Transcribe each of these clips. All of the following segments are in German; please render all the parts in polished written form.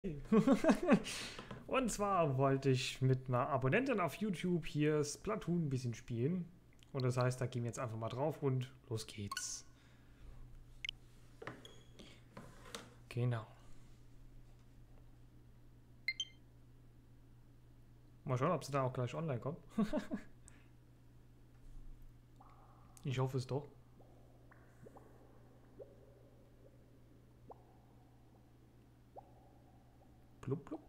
Und zwar wollte ich mit einer Abonnentin auf YouTube hier Splatoon ein bisschen spielen. Und das heißt, da gehen wir jetzt einfach mal drauf und los geht's. Genau. Mal schauen, ob sie da auch gleich online kommt. Ich hoffe es doch. Blub, blub.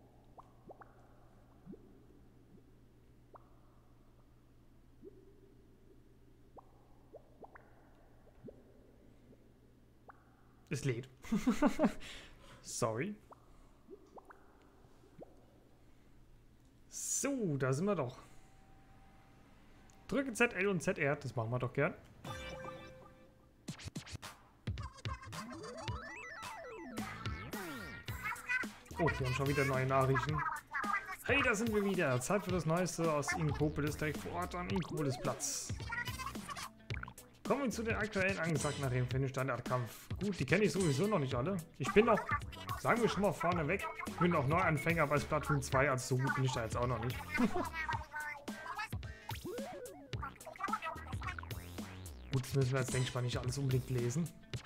Es lädt. Sorry. So, da sind wir doch. Drücke ZL und ZR, das machen wir doch gern. Oh, wir haben schon wieder neue Nachrichten. Hey, da sind wir wieder. Zeit für das Neueste aus Inkopolis, direkt vor Ort am Inkopolis Platz. Kommen wir zu den aktuellen Angesagten nach dem Finish-Standardkampf. Gut, die kenne ich sowieso noch nicht alle. Ich bin noch, sagen wir schon mal vorneweg, ich bin noch Neuanfänger bei Splatoon 2, also so gut bin ich da jetzt auch noch nicht. Gut, das müssen wir jetzt, denke ich mal, nicht alles unbedingt lesen.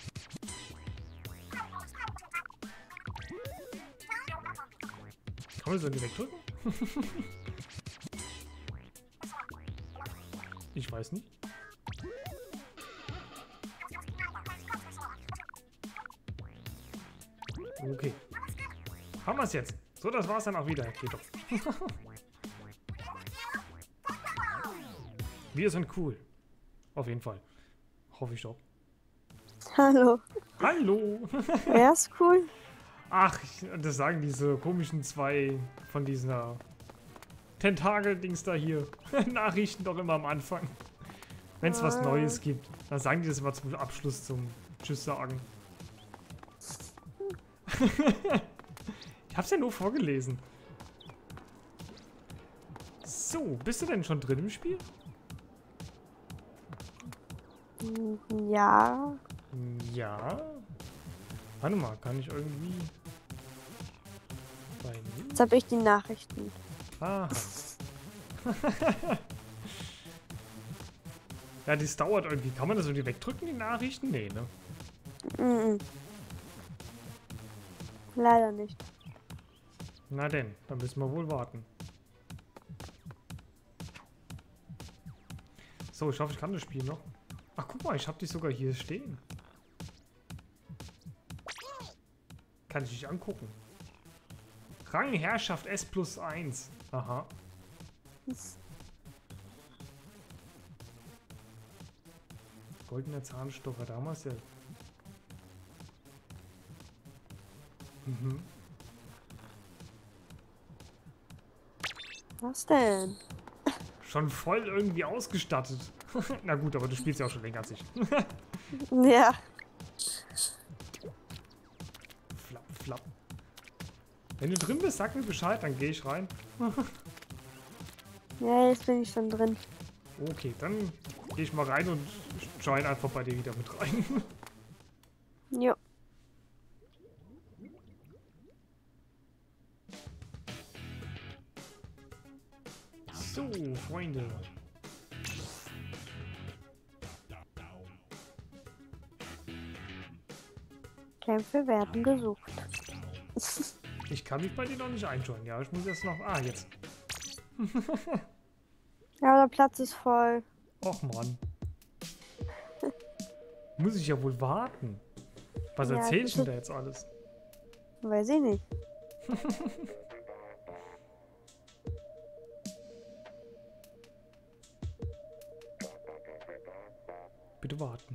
Kann man so direkt drücken? Ich weiß nicht. Okay. Haben wir es jetzt. So, das war's dann auch wieder. Geht doch. Wir sind cool. Auf jeden Fall. Hoffe ich doch. Hallo. Hallo. Wer ist cool? Ach, das sagen diese komischen zwei von dieser Tentakel-Dings da hier. Nachrichten doch immer am Anfang. Wenn es was Neues gibt. Dann sagen die das immer zum Abschluss, zum Tschüss sagen. Ich hab's ja nur vorgelesen. So, bist du denn schon drin im Spiel? Ja. Ja. Warte mal, kann ich irgendwie... Jetzt habe ich die Nachrichten. Aha. Ja, das dauert irgendwie. Kann man das irgendwie wegdrücken, die Nachrichten? Nee, ne? Mhm. Leider nicht. Na denn, dann müssen wir wohl warten. So, ich hoffe, ich kann das Spiel noch. Ach, guck mal, ich habe dich sogar hier stehen. Kann ich dich angucken. Rangherrschaft S+1. Aha. Goldener Zahnstocher, damals ja. Mhm. Was denn? Schon voll irgendwie ausgestattet. Na gut, aber du spielst ja auch schon länger als ich. Ja. Flapp, flapp. Wenn du drin bist, sag mir Bescheid, dann gehe ich rein. Ja, jetzt bin ich schon drin. Okay, dann gehe ich mal rein und join einfach bei dir wieder mit rein. Jo. So, Freunde. Kämpfe werden gesucht. Ich kann mich bei dir noch nicht einjoinen. Ja, ich muss jetzt noch... Ah, jetzt. Ja, der Platz ist voll. Och, Mann. Muss ich ja wohl warten. Was Ja, erzählst du denn da jetzt alles? Weiß ich nicht. Bitte warten.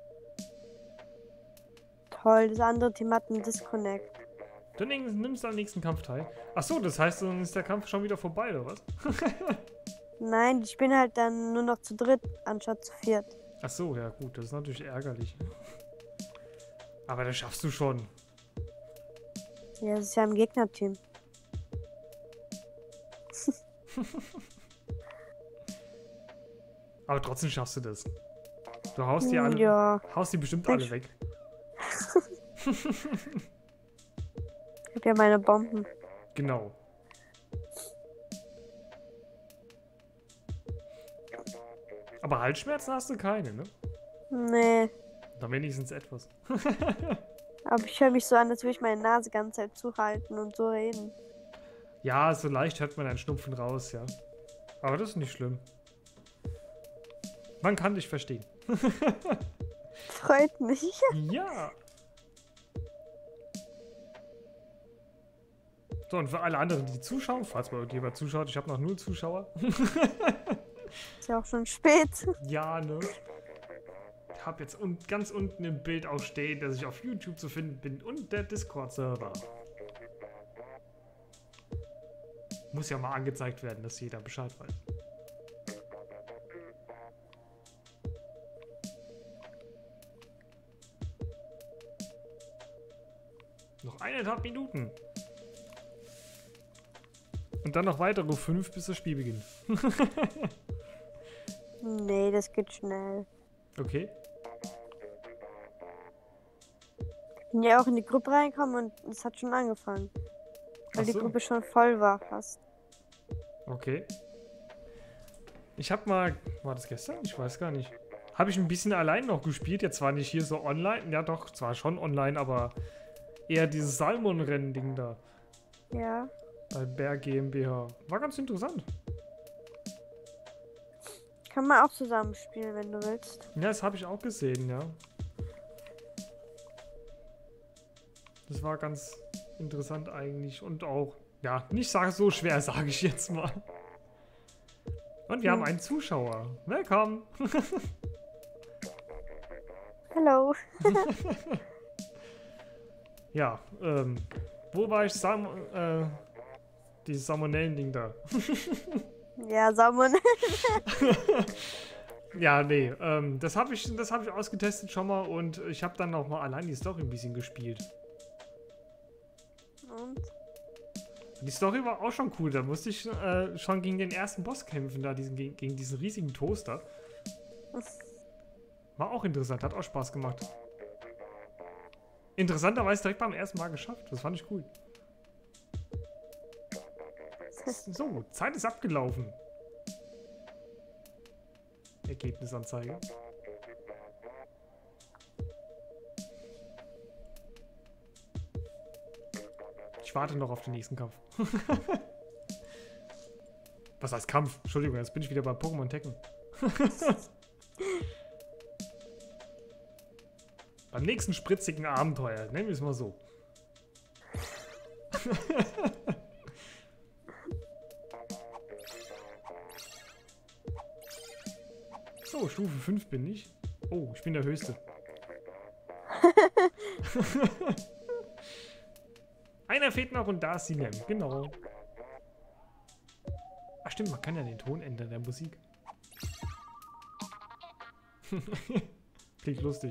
Toll, das andere Team hat einen Disconnect. Du nimmst am nächsten Kampf teil. Ach so, das heißt, dann ist der Kampf schon wieder vorbei, oder was? Nein, ich bin halt dann nur noch zu dritt, anstatt zu viert. Ach so, ja gut, das ist natürlich ärgerlich. Aber das schaffst du schon. Ja, das ist ja im Gegnerteam. Aber trotzdem schaffst du das. Du haust die alle, Ja. haust die bestimmt alle weg. habe ja meine Bomben. Genau. Aber Halsschmerzen hast du keine, ne? Nee. Dann wenigstens etwas. Aber ich höre mich so an, als würde ich meine Nase die ganze Zeit zuhalten und so reden. Ja, so leicht hört man einen Schnupfen raus, ja. Aber das ist nicht schlimm. Man kann dich verstehen. Freut mich. Ja. So, und für alle anderen, die zuschauen, falls mal irgendjemand zuschaut, ich habe noch 0 Zuschauer. Ist ja auch schon spät. Ja, ne? Ich habe jetzt ganz unten im Bild auch stehen, dass ich auf YouTube zu finden bin und der Discord-Server. Muss ja mal angezeigt werden, dass jeder Bescheid weiß. Noch 1,5 Minuten. Und dann noch weitere 5, bis das Spiel beginnt. Nee, das geht schnell. Okay. Ich bin ja auch in die Gruppe reingekommen und es hat schon angefangen. Weil Ach die so. Gruppe schon voll war fast. Okay. Ich habe mal, war das gestern? Ich weiß gar nicht. Habe ich ein bisschen allein noch gespielt. Jetzt zwar nicht hier so online. Ja doch, zwar schon online, aber eher dieses Salmon-Rennen-Ding da. Ja. Bei Berg GmbH. War ganz interessant. Kann man auch zusammen spielen, wenn du willst. Ja, das habe ich auch gesehen, ja. Das war ganz interessant eigentlich. Und auch, ja, nicht so schwer, sage ich jetzt mal. Und wir haben einen Zuschauer. Willkommen. Hallo. Ja, wo war ich? Dieses Salmonellen-Ding da. Ja, Salmon. Ja, nee, das hab ich ausgetestet schon mal und ich habe dann auch mal allein die Story ein bisschen gespielt. Und? Die Story war auch schon cool, da musste ich schon gegen den ersten Boss kämpfen, da gegen diesen riesigen Toaster. War auch interessant, hat auch Spaß gemacht. Interessanterweise direkt beim ersten Mal geschafft, das fand ich cool. So, Zeit ist abgelaufen. Ergebnisanzeige. Ich warte noch auf den nächsten Kampf. Was heißt Kampf? Entschuldigung, jetzt bin ich wieder bei Pokémon Tekken. Beim nächsten spritzigen Abenteuer, nennen wir es mal so. So, Stufe 5 bin ich. Oh, ich bin der Höchste. Einer fehlt noch und da ist Sinem. Genau. Ach stimmt, man kann ja den Ton ändern der Musik. Klingt lustig.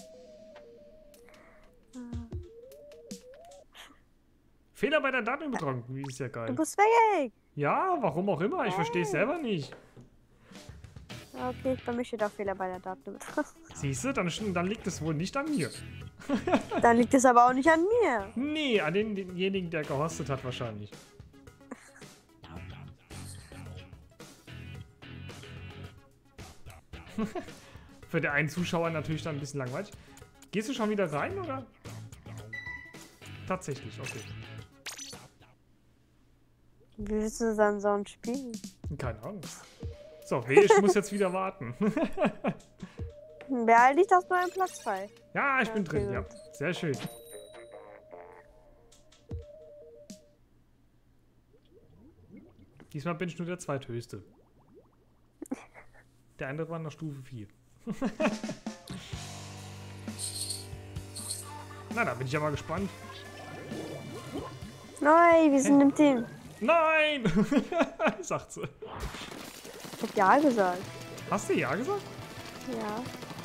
Fehler bei der Datenübertragung. Wie ist ja geil. Du bist weg! Ja, warum auch immer. Ich verstehe es selber nicht. Okay, bei mir steht auch Fehler bei der Datenübertragung. Siehst du, dann liegt es wohl nicht an mir. Dann liegt es aber auch nicht an mir. Nee, an denjenigen, der gehostet hat wahrscheinlich. Für den einen Zuschauer natürlich dann ein bisschen langweilig. Gehst du schon wieder rein, oder? Tatsächlich, okay. Wie willst du dann so ein Spiel? Keine Ahnung. So, nee, ich muss jetzt wieder warten. Behalte ich das nur einen Platz frei. Ja, ich bin Okay, drin, ja. gut. Sehr schön. Diesmal bin ich nur der zweithöchste. Der andere war noch Stufe 4. Na, da bin ich ja mal gespannt. Nein, wir sind im Team. Nein! Sagt sie. Ich hab ja gesagt. Hast du ja gesagt? Ja.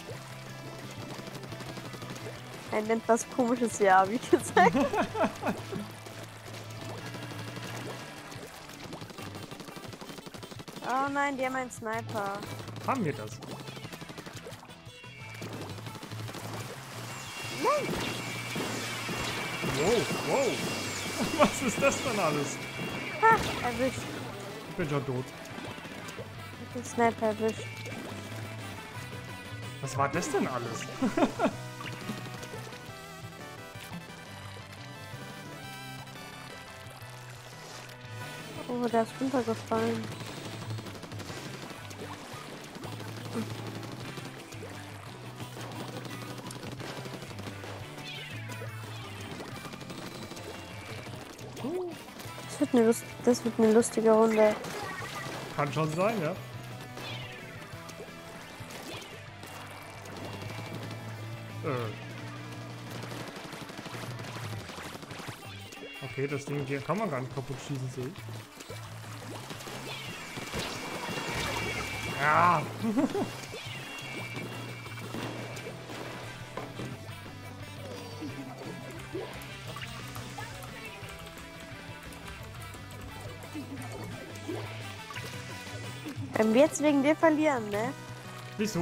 Ein etwas komisches Ja, wie gesagt. Oh nein, die haben einen Sniper. Haben wir das? Nein! Wow, wow. Was ist das denn alles? Ha, erwischt. Ich bin schon tot. Den Sniper erwischt. Was war das denn alles? Oh, der ist runtergefallen. Das wird eine lustige Runde. Kann schon sein, ja. Okay, das Ding hier kann man gar nicht kaputt schießen, sehe ich. Ja. Wenn wir jetzt wegen dir verlieren, ne? Wieso?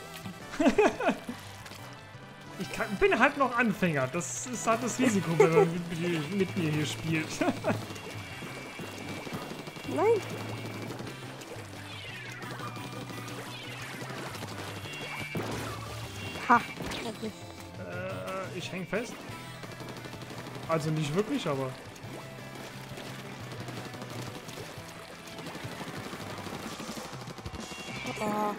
Bin halt noch Anfänger. Das ist halt das Risiko, wenn man mit mir hier spielt. Nein. Ha. Ich häng fest. Also nicht wirklich, aber... Oh.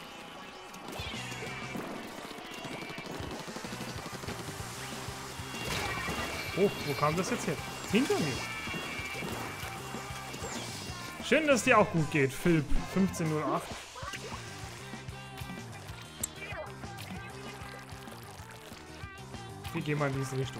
Oh, wo kam das jetzt her? Hinter mir. Schön, dass dir auch gut geht, Philipp 1508. Wir gehen mal in diese Richtung.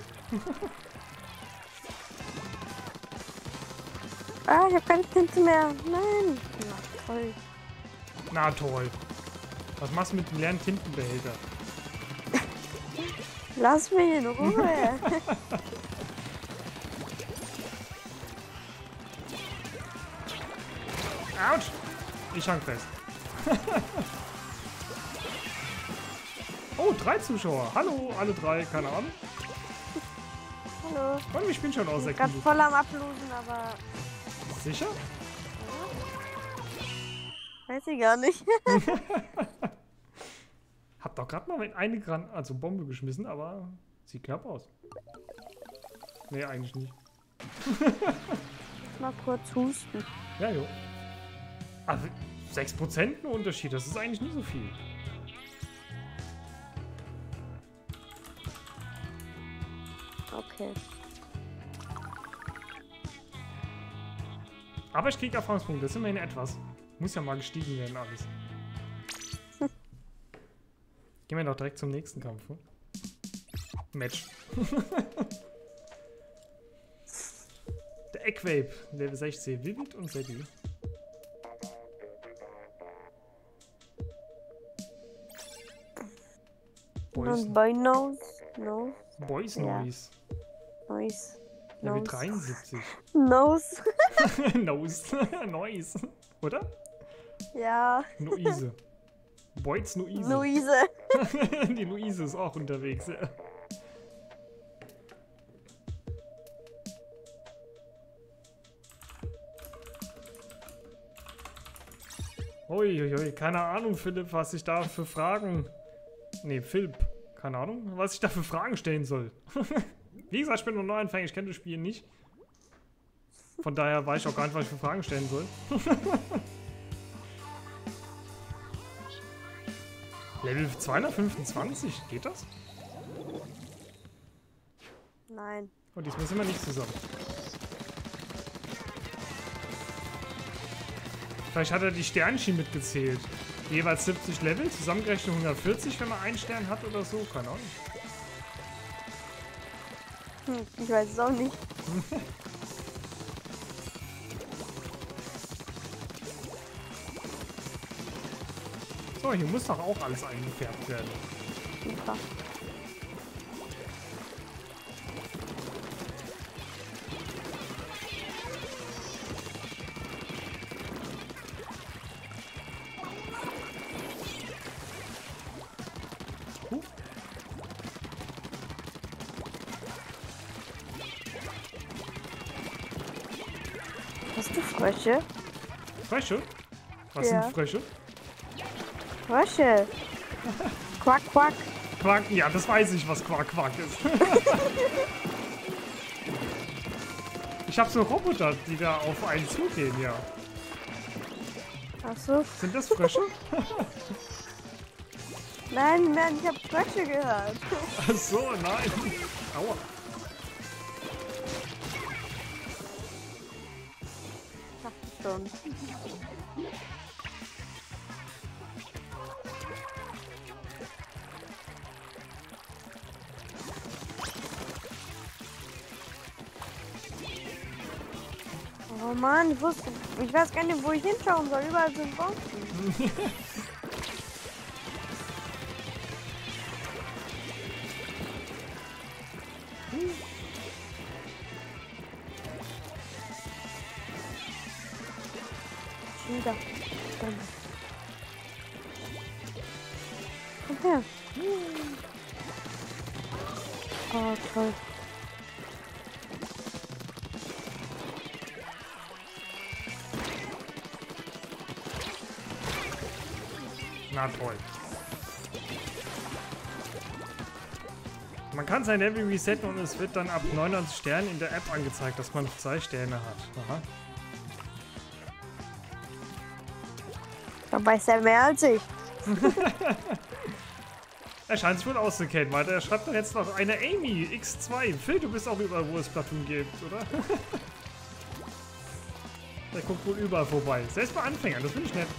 Ah, ich habe keine Tinte mehr. Nein. Ja, toll. Na toll. Was machst du mit dem leeren Tintenbehälter? Lass mich in Ruhe. Autsch! Ich hang fest. Oh, 3 Zuschauer. Hallo, alle 3, keine Ahnung. Hallo. Und ich bin schon aus Ich 6 bin gerade Minuten. voll am Ablosen, aber Sicher? weiß ich gar nicht. Hab doch gerade mal eine Bombe geschmissen, aber sieht knapp aus. Nee, eigentlich nicht. Mal kurz husten. Ja, jo. Also 6% ein Unterschied, das ist eigentlich nicht so viel. Okay. Aber ich krieg Erfahrungspunkte, das ist immerhin etwas. Muss ja mal gestiegen werden alles. Gehen wir doch direkt zum nächsten Kampf. Ne? Match. Der Eckwape, Level 16, Vivid und Sadie. Und bei Nose. No. Boys Ja. Noise. Noise. Level Nose. 73. Nose. Nose. Noise. Oder? Ja. Noise. Boys Noise. Luise. Die Luise ist auch unterwegs. Ja. Uiuiui, keine Ahnung, Philipp, was ich da für Fragen... Nee, Philipp, keine Ahnung, was ich da für Fragen stellen soll. Wie gesagt, ich bin noch Neuanfänger, ich kenne das Spiel nicht. Von daher weiß ich auch gar nicht, was ich für Fragen stellen soll. Level 225, geht das? Nein. Und diesmal sind wir nicht zusammen. Vielleicht hat er die Sternchen mitgezählt. Jeweils 70 Level, zusammengerechnet 140, wenn man einen Stern hat oder so. Keine Ahnung. Ich weiß es auch nicht. So, hier muss doch auch alles eingefärbt werden. Super. Hast du Frösche? Frösche? Was Ja. sind Frösche? Frösche. Quack, quack. Quark, ja, das weiß ich, was Quark ist. Ich habe so Roboter, die da auf einen zugehen, ja. Ach so. Sind das Frösche? Nein, nein, ich habe Frösche gehört. Ach so, nein. Aua. Dachte schon. Oh Mann, ich weiß gar nicht, wo ich hinschauen soll. Überall sind Bomben. Wieder. Komm her. Oh, toll. Na toll. Man kann sein Level resetten und es wird dann ab 99 Sternen in der App angezeigt, dass man 2 Sterne hat. Aha. Dabei ist er mehr als ich. Er scheint sich wohl auszukennen, weil er schreibt doch jetzt noch eine Amy X2. Phil, du bist auch überall, wo es Splatoon gibt, oder? Der guckt wohl überall vorbei. Selbst bei Anfängern, das finde ich nett.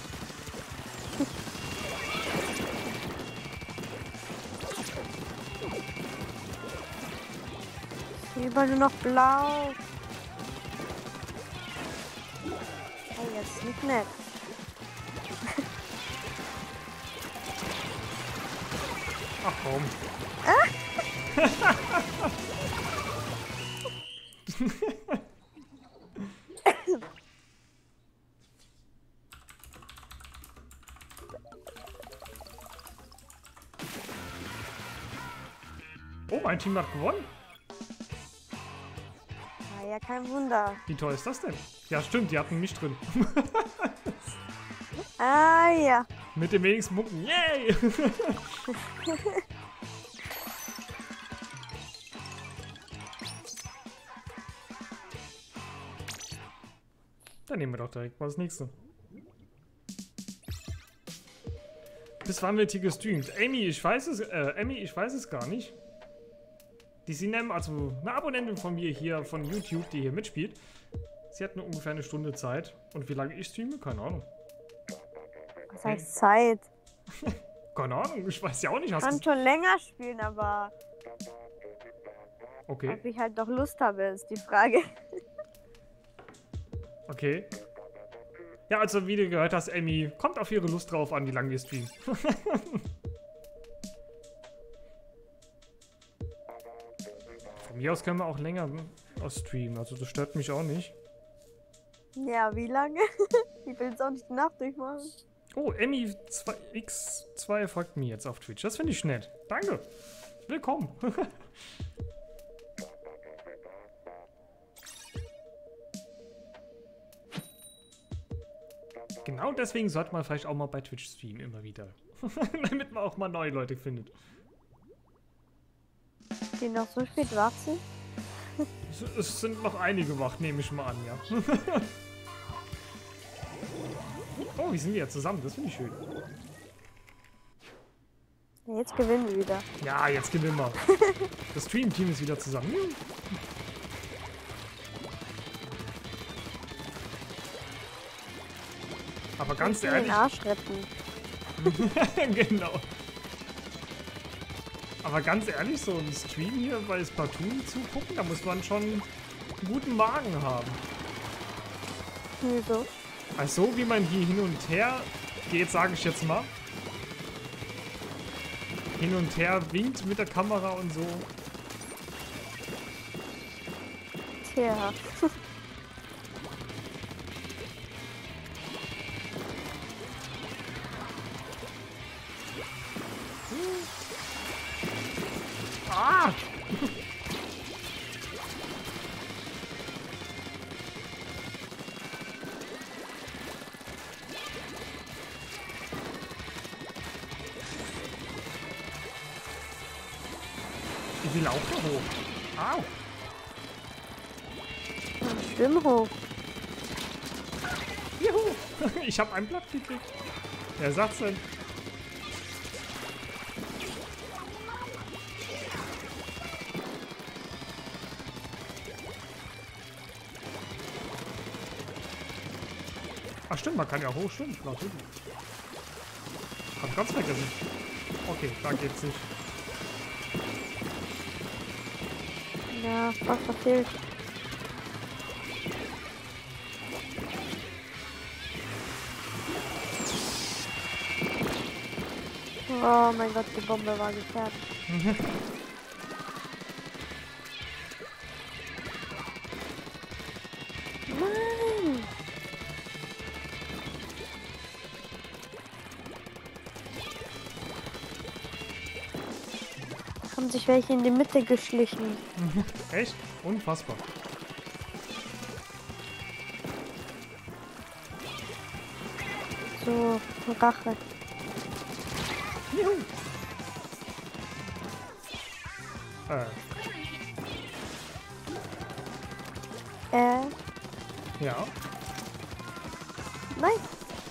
Überall nur noch blau. Oh, jetzt nicht nett. Ach komm. Oh, mein Team hat gewonnen. Ah ja, kein Wunder. Wie toll ist das denn? Ja, stimmt, die hatten mich drin. Ah ja. Mit den wenigsten Punkten. Yay! Dann nehmen wir doch direkt mal das nächste. Bis wann wird hier gestreamt? Amy, ich weiß es gar nicht. Die Sinem, also eine Abonnentin von mir hier von YouTube, die hier mitspielt. Sie hat nur ungefähr eine Stunde Zeit. Und wie lange ich streame? Keine Ahnung. Was heißt Zeit? Keine Ahnung, ich weiß ja auch nicht. Ich Hast kann du... schon länger spielen, aber Okay, ob ich halt noch Lust habe, ist die Frage. okay. Ja, also wie du gehört hast, Amy, kommt auf ihre Lust drauf an, wie lange wir streamen. Von mir aus können wir auch länger streamen, also das stört mich auch nicht. Ja, wie lange? Ich will jetzt auch nicht die Nacht durchmachen. Oh, Emmy2X2 folgt mir jetzt auf Twitch. Das finde ich nett. Danke. Willkommen. Genau deswegen sollte man vielleicht auch mal bei Twitch streamen, immer wieder. Damit man auch mal neue Leute findet. Die noch so spät wach sind? Es sind noch einige wach, nehme ich mal an, ja. Oh, wir sind wieder zusammen, das finde ich schön. Ja, jetzt gewinnen wir wieder. Ja, jetzt gewinnen wir. Das Stream-Team ist wieder zusammen. Aber ganz Den ehrlich... Arsch retten. Genau. Aber ganz ehrlich, so ein Stream hier bei Splatoon zugucken, da muss man schon einen guten Magen haben. Wieso? Also wie man hier hin und her geht, sage ich jetzt mal. Hin und her winkt mit der Kamera und so. Tja. Ah! Ich will auch da hoch. Au. Schwimm hoch. Juhu. Ich habe ein Blatt gekriegt. Wer sagt's denn? Ach stimmt, man kann ja hochschwimmen. Natürlich. Hab ganz vergessen. Okay, da geht's nicht. Ja, was verfehlt. Oh mein Gott, die Bombe war gefährdet. Nein! Haben sich welche in die Mitte geschlichen. Echt? Unfassbar. So, Rache. Juhu. Ja. Nein.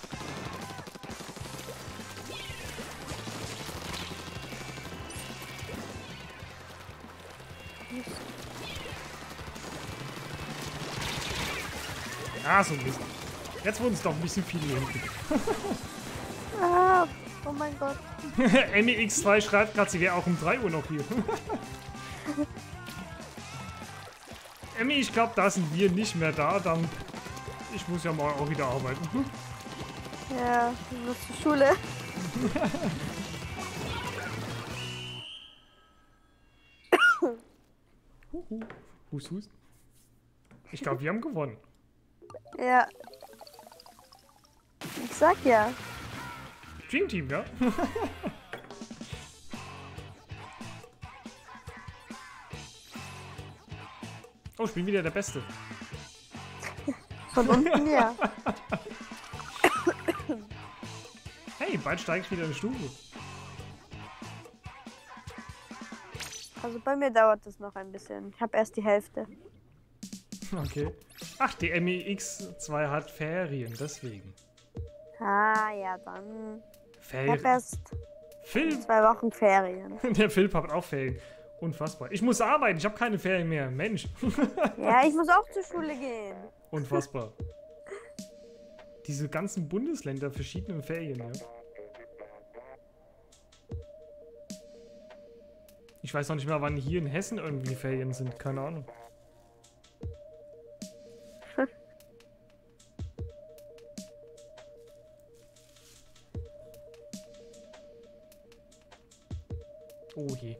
Ah, so ein bisschen. Jetzt wurden es doch ein bisschen viele hier hinten. Ah, oh mein Gott. MEX2 schreibt gerade, sie wäre auch um 3 Uhr noch hier. Emmy, ich glaube, da sind wir nicht mehr da. Dann ich muss ja mal auch wieder arbeiten. Ja, du musst zur Schule. Hust, hust. Ich glaube, wir haben gewonnen. Ja. Ich sag ja. Dream Team, ja? Oh, ich bin wieder der Beste. Von unten, ja. Hey, bald steige ich wieder eine Stufe. Also bei mir dauert das noch ein bisschen. Ich habe erst die Hälfte. Okay. Ach, die MEX2 hat Ferien, deswegen. Ah, ja, dann. Ich habe Ferien. erst Phil, 2 Wochen Ferien. der Philipp hat auch Ferien. Unfassbar. Ich muss arbeiten, ich habe keine Ferien mehr. Mensch. Ja, ich muss auch zur Schule gehen. Unfassbar. Diese ganzen Bundesländer, verschiedene Ferien, ja. Ich weiß noch nicht mal, wann hier in Hessen irgendwie Ferien sind. Keine Ahnung. Oh je.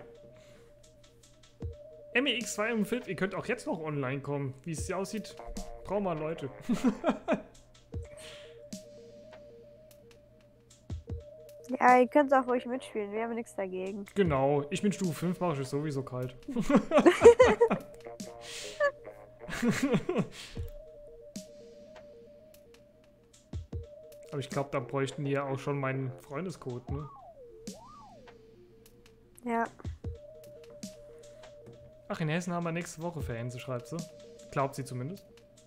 MEX2 und Philipp, ihr könnt auch jetzt noch online kommen. Wie es hier aussieht, brauchen wir Leute. Ja, ihr könnt auch ruhig mitspielen. Wir haben nichts dagegen. Genau, ich bin Stufe 5, mache ich es sowieso kalt. Aber ich glaube, da bräuchten die ja auch schon meinen Freundescode, ne? Ja. Ach, in Hessen haben wir nächste Woche Ferien, so schreibt sie. Glaubt sie zumindest.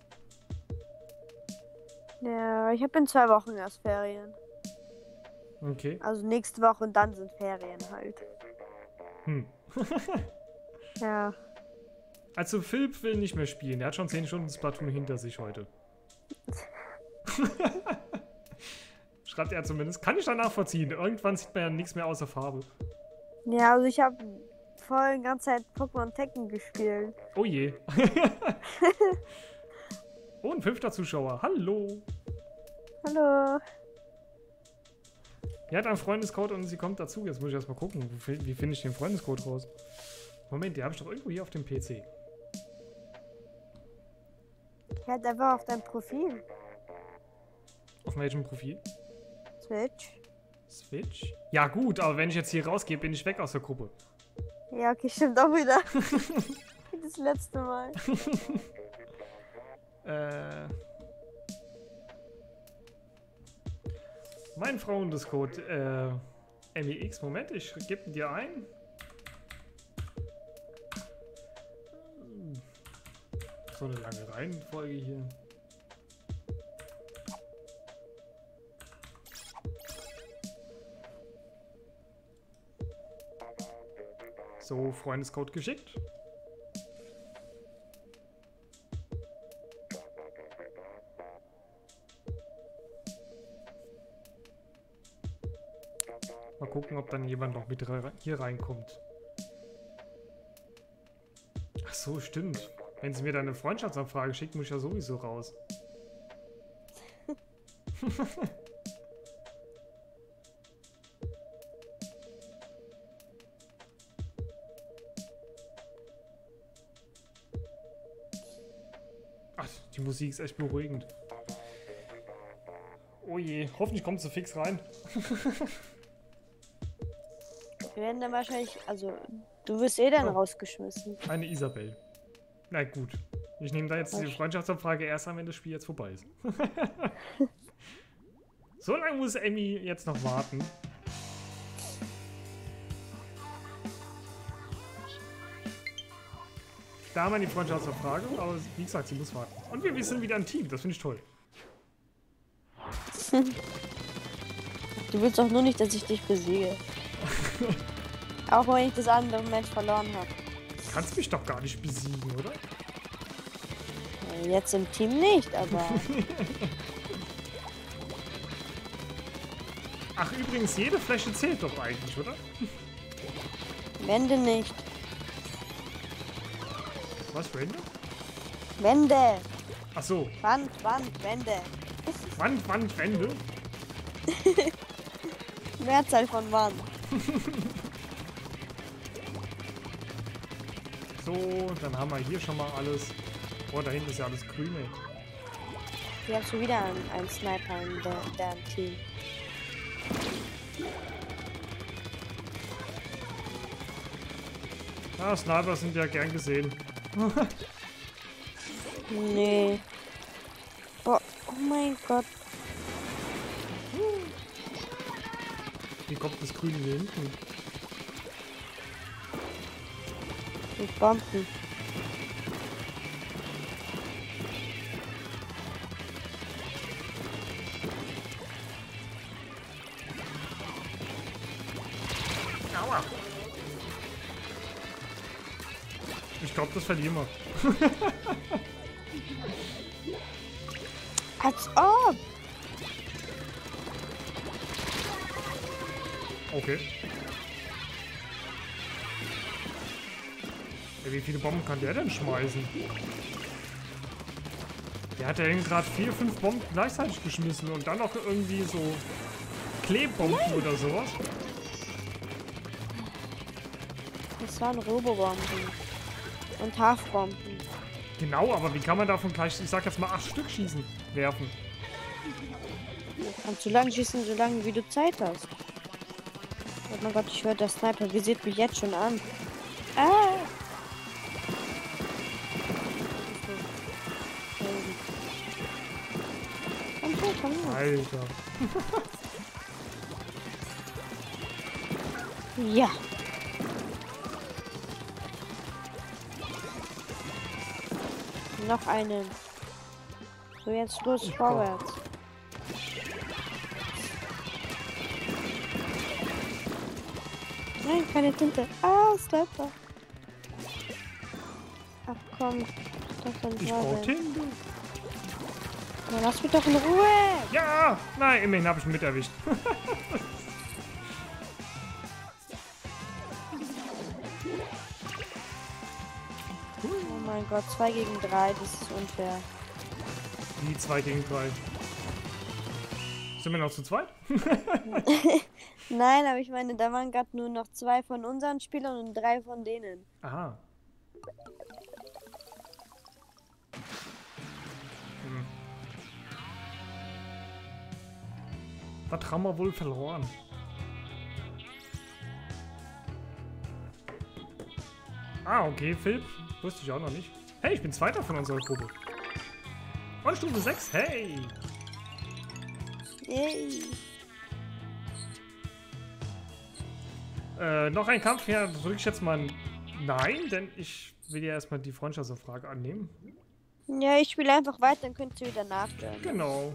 Ja, ich habe in 2 Wochen erst Ferien. Okay. Also nächste Woche und dann sind Ferien halt. Hm. Ja. Also Philipp will nicht mehr spielen. Er hat schon 10 Stunden Splatoon hinter sich heute. Schreibt er zumindest. Kann ich danach vorziehen. Irgendwann sieht man ja nichts mehr außer Farbe. Ja, also ich habe voll die ganze Zeit Pokémon Tekken gespielt. Oh je. Oh, ein 5. Zuschauer. Hallo. Hallo. Er hat einen Freundescode und sie kommt dazu. Jetzt muss ich erstmal gucken. Wie finde ich den Freundescode raus? Moment, den habe ich doch irgendwo hier auf dem PC. Ja, der war auf deinem Profil. Auf welchem Profil? Switch. Switch? Ja gut, aber wenn ich jetzt hier rausgehe, bin ich weg aus der Gruppe. Ja, okay, stimmt auch wieder. Wie das letzte Mal. Mein Freundescode, MEX, Moment, ich gebe dir ein. So eine lange Reihenfolge hier. So, Freundescode geschickt. Mal gucken, ob dann jemand noch mit hier reinkommt. Ach so, stimmt. Wenn sie mir dann eine Freundschaftsanfrage schickt, muss ich ja sowieso raus. Ach, die Musik ist echt beruhigend. Oh je, hoffentlich kommt sie fix rein. Wir werden dann wahrscheinlich, also du wirst eh dann Oh. rausgeschmissen. Eine Isabel. Na gut. Ich nehme da jetzt die Freundschaftsanfrage erst an, wenn das Spiel jetzt vorbei ist. So lange muss Emmy jetzt noch warten. Da haben wir die Freundschaftsanfrage, aber wie gesagt, sie muss warten. Und wir sind wieder ein Team, das finde ich toll. Du willst doch nur nicht, dass ich dich besiege. Auch wenn ich das andere Match verloren habe. Du kannst mich doch gar nicht besiegen, oder? Jetzt im Team nicht, aber Ach, übrigens, jede Fläche zählt doch eigentlich, oder? Wände nicht. Was, Wände? Wände. Ach so, Wände. Wände. Mehrzahl von Wand. So, dann haben wir hier schon mal alles. Oh, da hinten ist ja alles grün, ey. Hier hast du wieder einen Sniper in deinem Team. Ja, Sniper sind ja gern gesehen. Nee. Oh mein Gott. Wie kommt das Grüne hier hinten? Die Bomben. Aua! Ich glaube, das verlieren wir. Als ob. Okay. Ja, wie viele Bomben kann der denn schmeißen? Der hat ja eben gerade 4, 5 Bomben gleichzeitig geschmissen und dann noch irgendwie so Klebbomben oder sowas. Das waren Robobomben. Und Haftbomben. Genau, aber wie kann man davon gleich, ich sag jetzt mal 8 Stück schießen, werfen? Du kannst so lange schießen, so lange wie du Zeit hast. Oh mein Gott, ich höre, der Sniper visiert mich jetzt schon an. Ah! Komm her, komm her. Alter. Ja. Noch einen. So, jetzt los, Ich vorwärts. Nein, keine Tinte. Ah, Sniper. Ach komm. Das soll Ich nicht brauch wahr sein. Tinte. Na, lass mich doch in Ruhe. Ja! Nein, immerhin habe ich ihn mit erwischt. Oh mein Gott, 2 gegen 3, das ist unfair. Die 2 gegen 3. Sind wir noch zu zweit? Nein, aber ich meine, da waren gerade nur noch 2 von unseren Spielern und 3 von denen. Aha. Hm. Was haben wir wohl verloren? Ah, okay, Philipp. Wusste ich auch noch nicht. Hey, ich bin Zweiter von unserer Gruppe. Und Stufe 6, hey! Yay. Noch ein Kampf, ja, drücke ich jetzt mal Nein, denn ich will ja erstmal die Freundschaftsanfrage annehmen. Ja, ich spiele einfach weiter, dann könnt ihr wieder nachschauen. Genau.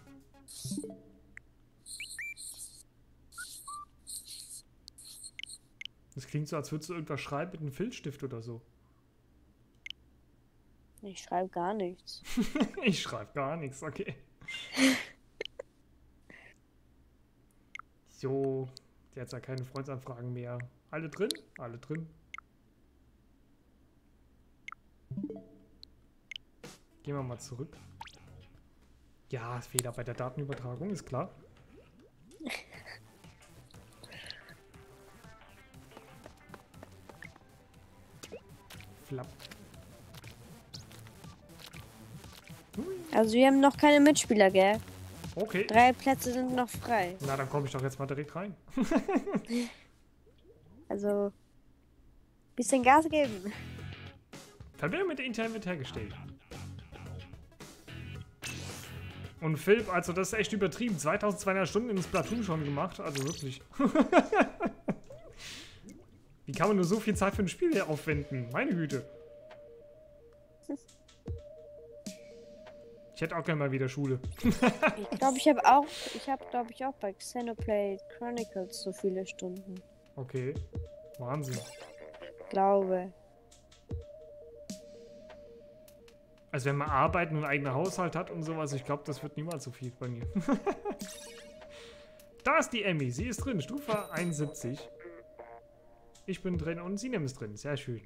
Das klingt so, als würdest du irgendwas schreiben mit einem Filzstift oder so. Ich schreibe gar nichts. Ich schreibe gar nichts, okay. So, jetzt ja keine Freundsanfragen mehr. Alle drin? Alle drin. Gehen wir mal zurück. Ja, Fehler bei der Datenübertragung, ist klar. Flapp. Also wir haben noch keine Mitspieler, gell? Okay. 3 Plätze sind noch frei. Na, dann komme ich doch jetzt mal direkt rein. Also, bisschen Gas geben. Verbindung mit der Internet wird hergestellt. Und Philipp, also das ist echt übertrieben. 2200 Stunden in Splatoon schon gemacht, also wirklich. Wie kann man nur so viel Zeit für ein Spiel hier aufwenden? Meine Güte. Ich hätte auch gerne mal wieder Schule. Ich glaube, ich habe auch bei Xenoblade Chronicles so viele Stunden. Okay. Wahnsinn. Glaube. Also wenn man arbeitet und einen eigenen Haushalt hat und sowas, ich glaube, das wird niemals so viel bei mir. Da ist die Emmy, sie ist drin, Stufe 71. Ich bin drin und sie ist drin, sehr schön.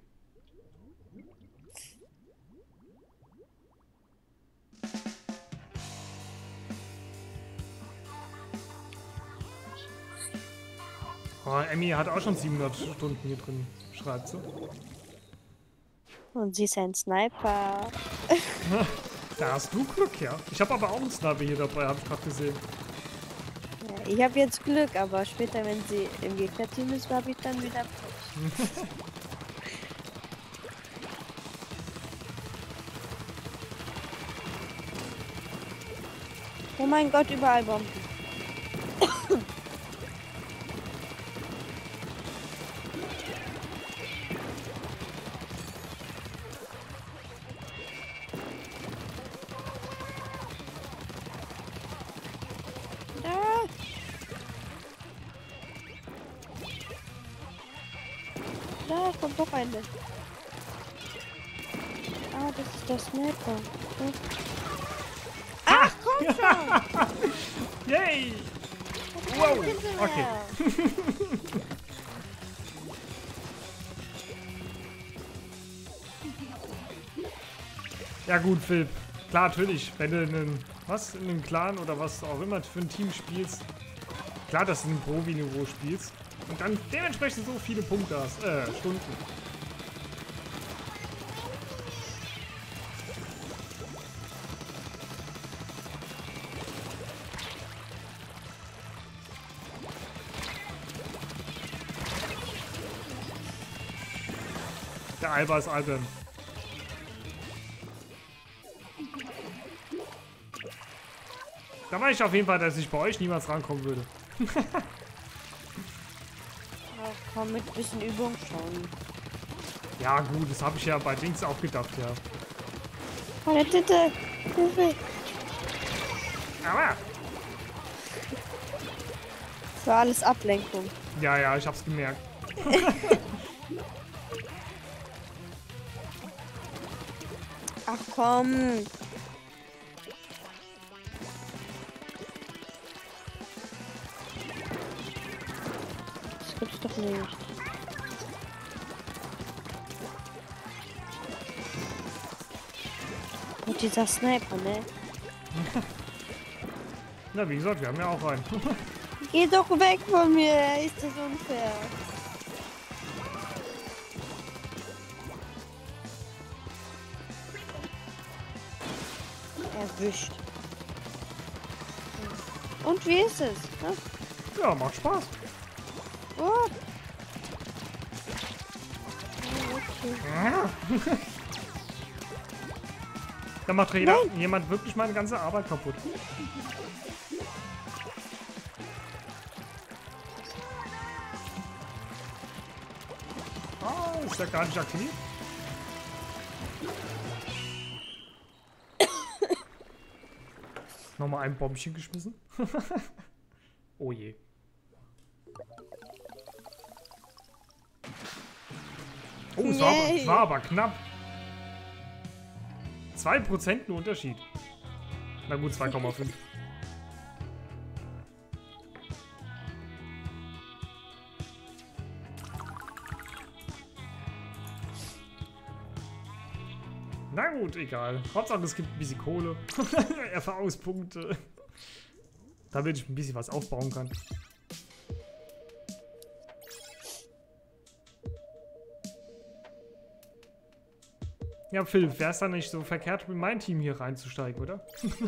Oh, Emmy hat auch schon 700 Stunden hier drin, schreibt sie. Und sie ist ein Sniper. Da hast du Glück, ja. Ich habe aber auch einen Sniper hier dabei, habe ich gerade gesehen. Ja, ich habe jetzt Glück, aber später, wenn sie im Gegnerteam ist, habe ich dann wieder Pech. Oh mein Gott, überall Bomben. Ah. Da kommt doch eine. Ah, das ist der Sniper. Hm. Ach, komm schon! Yay! Wow! Okay. Ja gut, Philipp. Klar, natürlich, wenn du in einem Clan oder was auch immer für ein Team spielst, klar, dass du ein Profi-Niveau spielst und dann dementsprechend so viele Punkte hast, Stunden. Der Alba ist albern. Da weiß ich auf jeden Fall, dass ich bei euch niemals rankommen würde. Ach, komm, mit ein bisschen Übung schon. Ja gut, das habe ich ja bei Dings auch gedacht, ja. Meine Titte! Hilfe! Aber, Das war alles Ablenkung. ja, ich hab's gemerkt. Ach komm! Das gibt's doch nicht. Und dieser Sniper, ne? Na, wie gesagt, wir haben ja auch einen. Geh doch weg von mir! Ist das unfair? Erwischt. Und wie ist es? Ne? Ja, macht Spaß. Oh. Okay. Da macht jemand wirklich meine ganze Arbeit kaputt. Ah, ist ja gar nicht aktiv. Nochmal ein Bombchen geschmissen. Oh je. Oh, es war aber knapp. 2% nur Unterschied. Na gut, 2,5. Na gut, egal. Hauptsache es gibt ein bisschen Kohle. Erfahrungspunkte. Damit ich ein bisschen was aufbauen kann. Ja, Philipp, wär's dann nicht so verkehrt, mit meinem Team hier reinzusteigen, oder?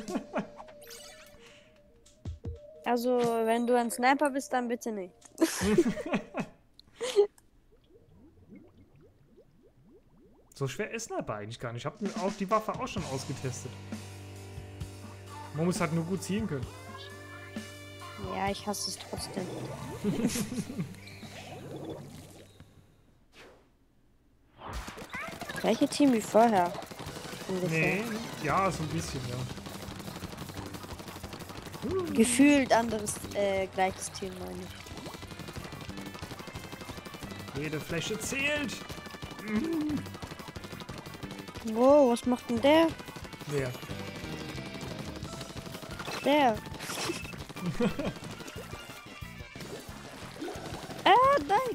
Also, wenn du ein Sniper bist, dann bitte nicht. So schwer ist Sniper eigentlich gar nicht. Ich habe auch die Waffe auch schon ausgetestet. Man muss halt nur gut ziehen können. Ja, ich hasse es trotzdem. Gleiche Team wie vorher. Ungefähr. Nee, ja, so ein bisschen, ja. Gefühlt anderes, gleiches Team, meine ich. Jede Fläche zählt. Wow, was macht denn der? Wer? Der. Ah, nein.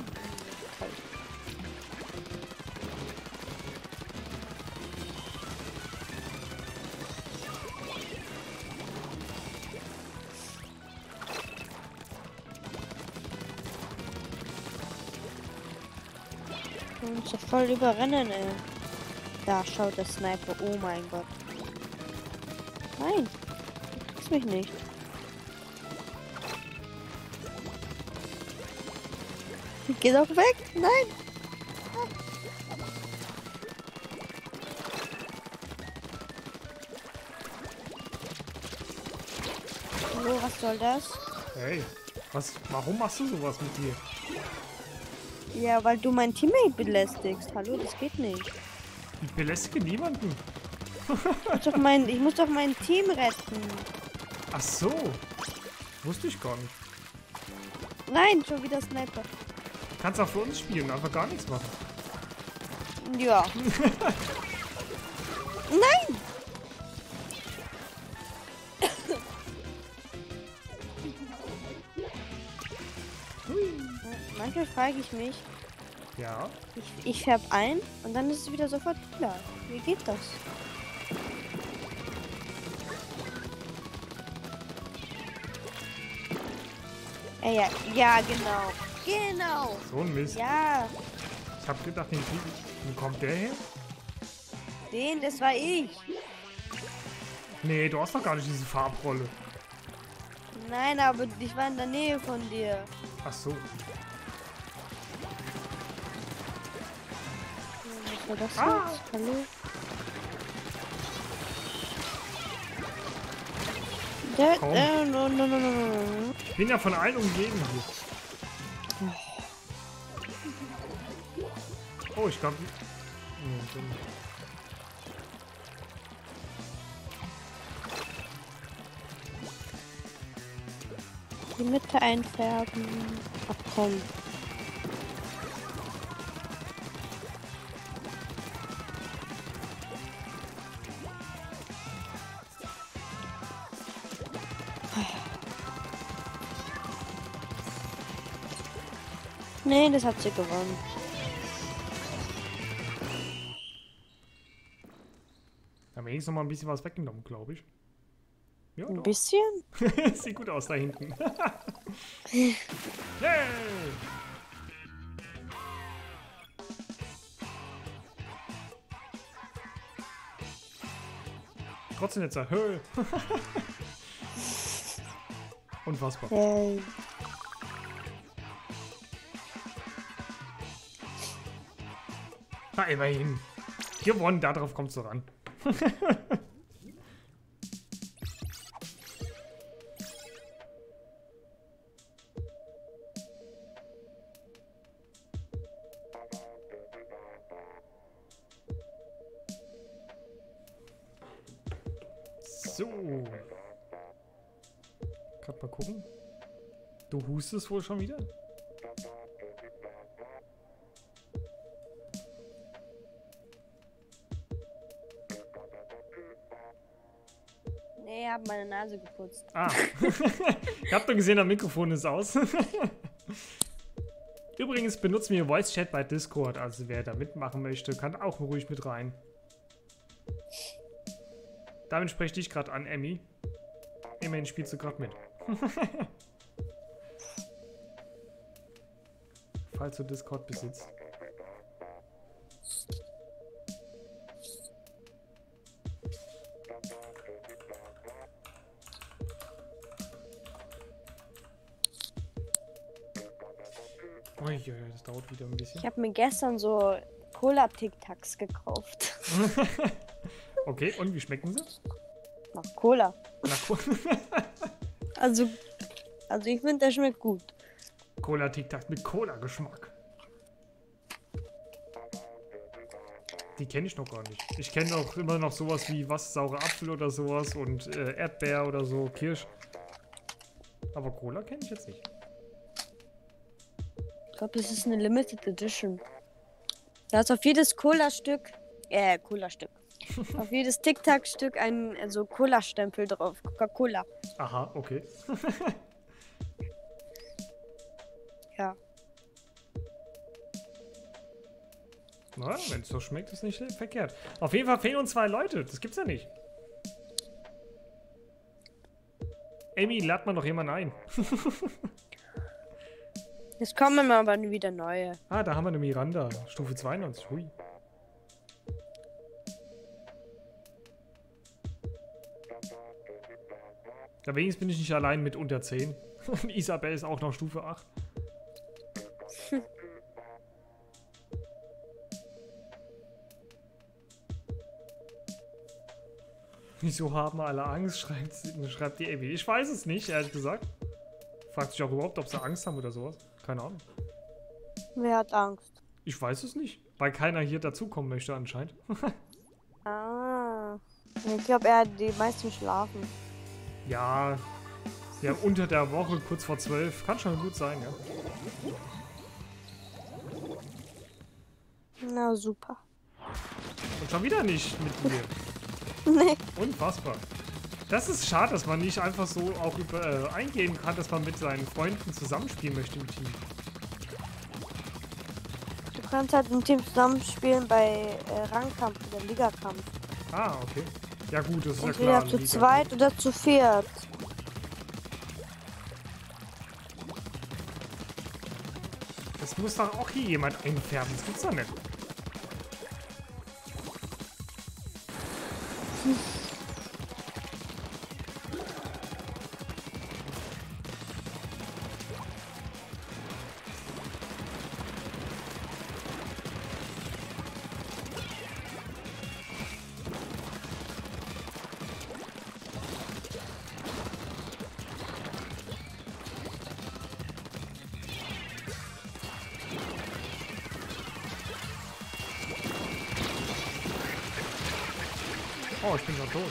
Wir uns doch voll überrennen, ey. Da schaut der Sniper. Oh mein Gott. Nein. Du kriegst mich nicht. Geh doch weg. Nein. Oh, was soll das? Hey, warum machst du sowas mit dir? Ja, weil du mein Teammate belästigst. Hallo, das geht nicht. Ich belästige niemanden. Ich muss doch mein Team retten. Ach so. Wusste ich gar nicht. Nein, schon wieder Sniper. Kannst auch für uns spielen, einfach gar nichts machen. Ja. Nein! Manchmal frage ich mich, Ja. ich färb ein und dann ist es wieder sofort klar. Wie geht das? Ja, ja, genau. Genau. So ein Mist. Ja, Ich hab gedacht, wo kommt der her? das war ich. Nee, du hast doch gar nicht diese Farbrolle. Nein, aber ich war in der Nähe von dir. Ach so. Was war das jetzt? Hallo? Komm. No. Ich bin ja von allen umgeben hier. Oh, ich glaube... Die Mitte einfärben. Ach komm. Nee, das hat sie gewonnen. Da haben wir jetzt noch mal ein bisschen was weggenommen, glaube ich. Ja, Ein doch. bisschen? Sieht gut aus da hinten. Yay! Trotzdem jetzt Höhe. Unfassbar. Hey. Na, immerhin. Gewonnen, darauf kommst du ran. So. Gerade mal gucken. Du hustest wohl schon wieder? Nee, ich habe meine Nase geputzt. Ah. Ich hab doch gesehen, das Mikrofon ist aus. Übrigens benutzen wir Voice Chat bei Discord. Also wer da mitmachen möchte, kann auch ruhig mit rein. Damit spreche ich dich gerade an, Emmy. Immerhin spielst du gerade mit. Falls du Discord besitzt. Uiuiui, das dauert wieder ein bisschen. Ich habe mir gestern so Cola-Tic-Tacs gekauft. Okay, und wie schmecken sie? Nach Cola. Na, Also ich finde, der schmeckt gut. Cola Tic Tac mit Cola-Geschmack. Die kenne ich noch gar nicht. Ich kenne auch immer noch sowas wie was, saure Apfel oder sowas und Erdbeer oder so, Kirsch. Aber Cola kenne ich jetzt nicht. Ich glaube, das ist eine Limited Edition. Da ist auf jedes Cola-Stück, auf jedes Tic-Tac-Stück ein Cola-Stempel drauf. Coca-Cola. Aha, okay. Ja. Na, wenn es so schmeckt, ist nicht verkehrt. Auf jeden Fall fehlen uns 2 Leute. Das gibt's ja nicht. Amy, lad mal noch jemanden ein. Jetzt kommen aber wieder neue. Ah, da haben wir eine Miranda. Stufe 92. Hui. Da wenigstens bin ich nicht allein mit unter 10. Und Isabel ist auch noch Stufe 8. Wieso haben alle Angst? Schreibt die Amy. Ich weiß es nicht, ehrlich gesagt. Fragt sich auch überhaupt, ob sie Angst haben oder sowas. Keine Ahnung. Wer hat Angst? Ich weiß es nicht. Weil keiner hier dazukommen möchte anscheinend. Ah. Ich glaube, die meisten schlafen. Ja. Ja, unter der Woche, kurz vor 12. Kann schon gut sein, ja. Na super. Und schon wieder nicht mit mir. Nee. Unfassbar. Das ist schade, dass man nicht einfach so auch eingehen kann, dass man mit seinen Freunden zusammenspielen möchte im Team. Du kannst halt im Team zusammenspielen bei Rangkampf oder Ligakampf. Ah, okay. Ja gut, das ist ja Entweder klar. zu zweit oder zu viert. Das muss doch auch hier jemand einfärben. Das gibt's doch nicht. Oh, ich bin schon tot.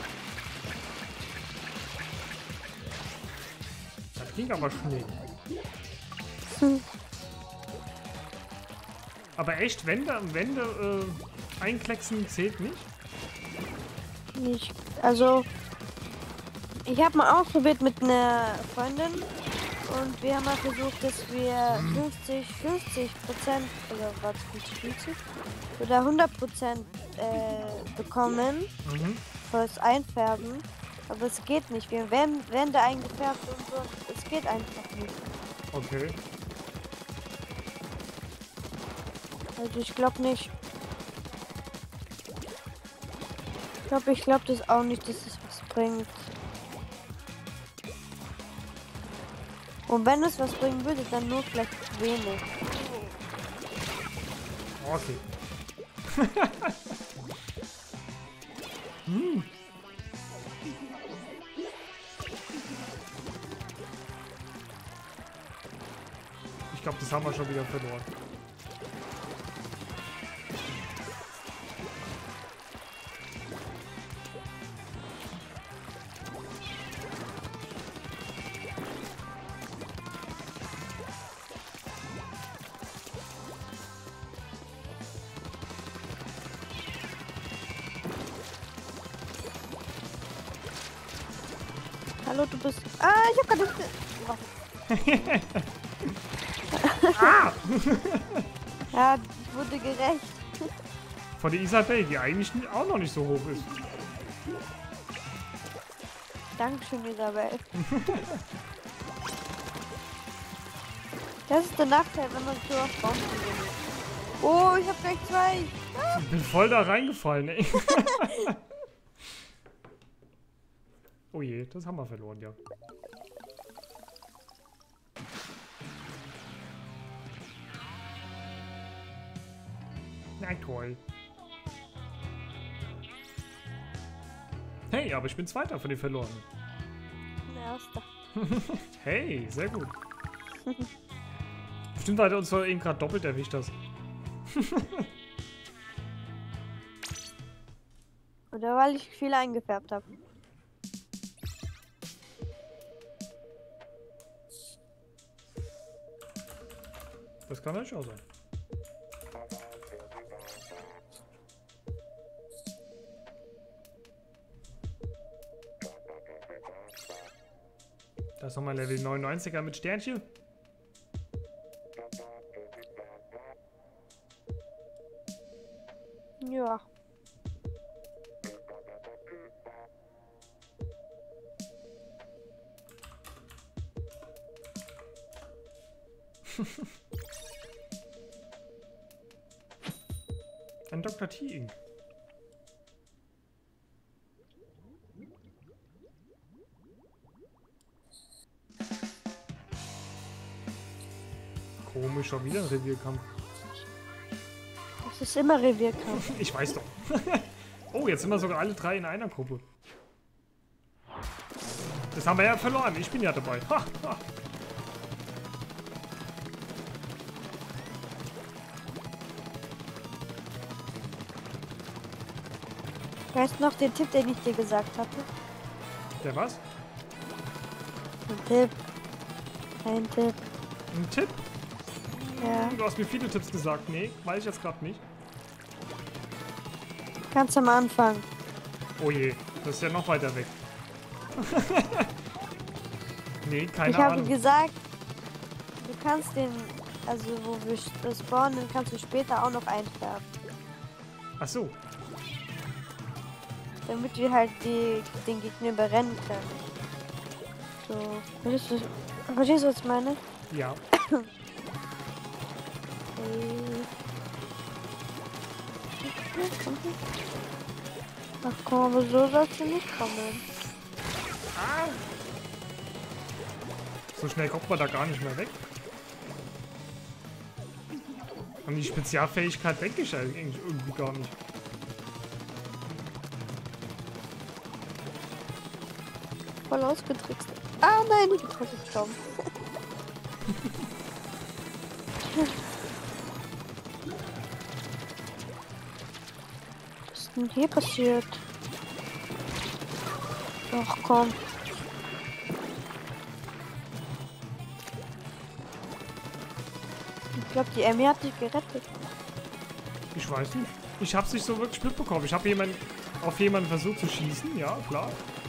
Das ging aber schnell. Aber echt, Wände einklecksen zählt nicht? Ich habe mal ausprobiert mit einer Freundin und wir haben mal versucht, dass wir 50% oder was 50 oder 100% bekommen fürs Einfärben, aber es geht nicht. Wir werden Wände eingefärbt und so. Es geht einfach nicht. Okay. Also ich glaube nicht. Ich glaube das auch nicht, dass es was bringt. Und wenn es was bringen würde, dann nur vielleicht wenig. Okay. Ich glaube, das haben wir schon wieder verloren. Hallo, du bist... Ah, ich hab gerade... Ah! Ja, wurde gerecht. Von der Isabel, die eigentlich auch noch nicht so hoch ist. Dankeschön, Isabel. Das ist der Nachteil, wenn man so auf Baum gewinnt. Oh, ich hab gleich 2. Ich bin voll da reingefallen, ey. Oh je, das haben wir verloren, ja. Na toll. Hey, aber ich bin Zweiter von den Verlorenen. Erster. Hey, sehr gut. Bestimmt hat er uns doch eben gerade doppelt erwischt, das. Oder weil ich viel eingefärbt habe. Das kann natürlich auch sein. Da ist nochmal Level 99er mit Sternchen. Ja. Ein Dr. T-Ink. Komisch, schon wieder ein Revierkampf. Das ist immer Revierkampf. Ich weiß doch. Oh, jetzt sind wir sogar alle 3 in einer Gruppe. Das haben wir ja verloren. Ich bin ja dabei. Ha, ha. Weißt du noch den Tipp, den ich dir gesagt hatte? Der was? Ein Tipp. Ein Tipp. Ein Tipp? Ja. Du hast mir viele Tipps gesagt. Nee, weiß ich jetzt gerade nicht. Ganz am Anfang. Oh je, das ist ja noch weiter weg. Nee, keine Ich habe Ahnung. gesagt, du kannst den, also wo wir spawnen, den kannst du später auch noch einfärben. Ach so. Damit wir halt den Gegner überrennen können. So. Verstehst du, was ich meine? Ja. Ach komm, aber so sollst du nicht kommen. Ah. So schnell kommt man da gar nicht mehr weg. Und die Spezialfähigkeit denke ich eigentlich irgendwie gar nicht. Voll ausgetrickst. Ah nein, ich bin trotzdem gestorben. Was ist denn hier passiert? Ach komm. Ich glaube, die Emmy hat dich gerettet. Ich weiß nicht. Ich hab's nicht so wirklich mitbekommen. Ich habe auf jemanden versucht zu schießen, ja, klar.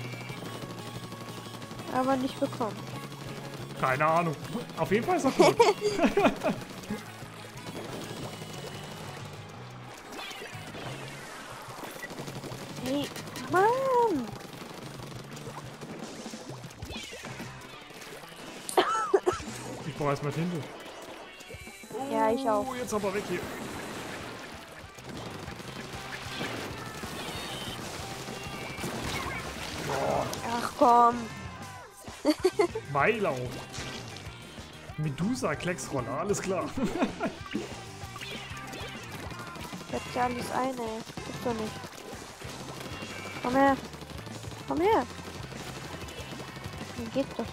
Aber nicht bekommen. Keine Ahnung. Auf jeden Fall ist er gut. Hey, Mann! Ich brauche erstmal Tinte. Ja, ich auch. Oh, jetzt aber weg hier. Ach komm. Weilau. Medusa, Klecksroller, alles klar. Setz ja alles ein, ey. Gibt's doch nicht. Komm her. Komm her. Geht doch.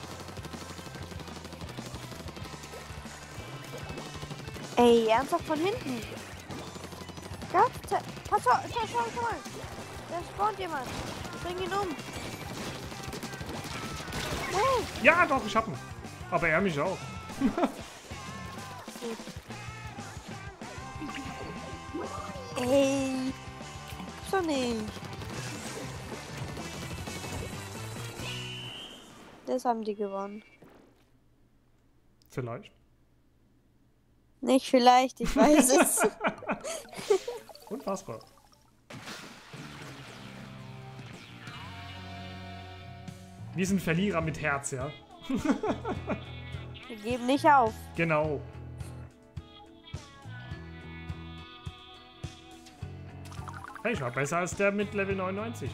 Ey, ernsthaft von hinten. Pass auf, schau mal. Da spawnt jemand. Bring ihn um. Hey. Ja, doch, ich hab ihn. Aber er mich auch. Ey. Gibt's doch nicht. Das haben die gewonnen. Vielleicht. Nicht vielleicht, ich weiß es. Unfassbar. Wir sind Verlierer mit Herz, ja? Wir geben nicht auf. Genau. Hey, ich war besser als der mit Level 99.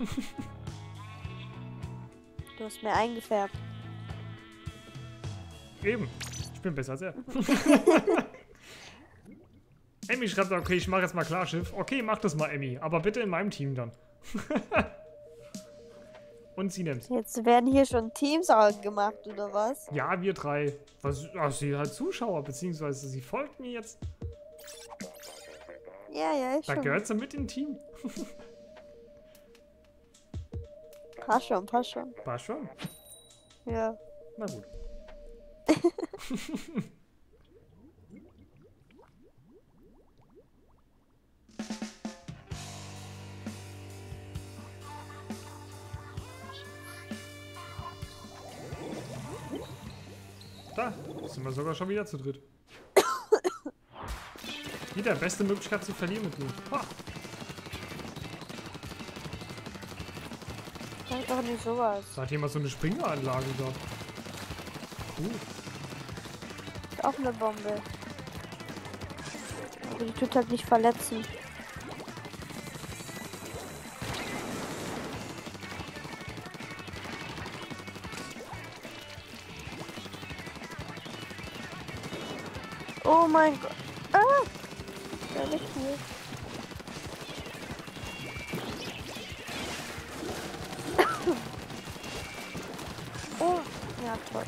Du hast mir eingefärbt. Eben. Ich bin besser als er. Emmy schreibt, okay, ich mache jetzt mal Klarschiff. Okay, mach das mal, Emmy. Aber bitte in meinem Team dann. Und sie nimmt's. Jetzt werden hier schon Teams gemacht, oder was? Ja, wir drei. Was, ach, sie hat Zuschauer, beziehungsweise sie folgt mir jetzt. Ja, ich Da schon. gehört sie mit im Team. Passt schon, passt schon. Passt schon. Ja. Na gut. Da sind wir sogar schon wieder zu dritt. Wieder beste Möglichkeit zu verlieren mit mir. Ha. Sag doch nicht sowas. Da hat jemand so eine Springeranlage da. Cool. Ist auch eine Bombe. Aber die tut halt nicht verletzen. Oh mein Gott. Ah! Da weg hier. Oh, ja, toll.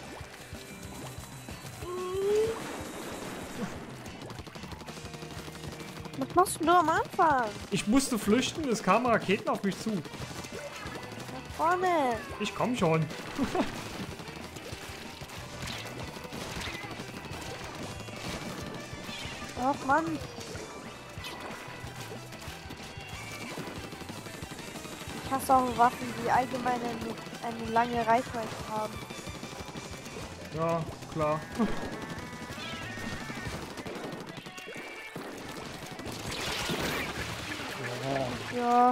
Was machst du am Anfang? Ich musste flüchten, es kamen Raketen auf mich zu. Da vorne. Ich komm schon. Ach Mann. Ich hasse auch Waffen, die allgemein eine lange Reichweite haben. Ja, klar. Ja.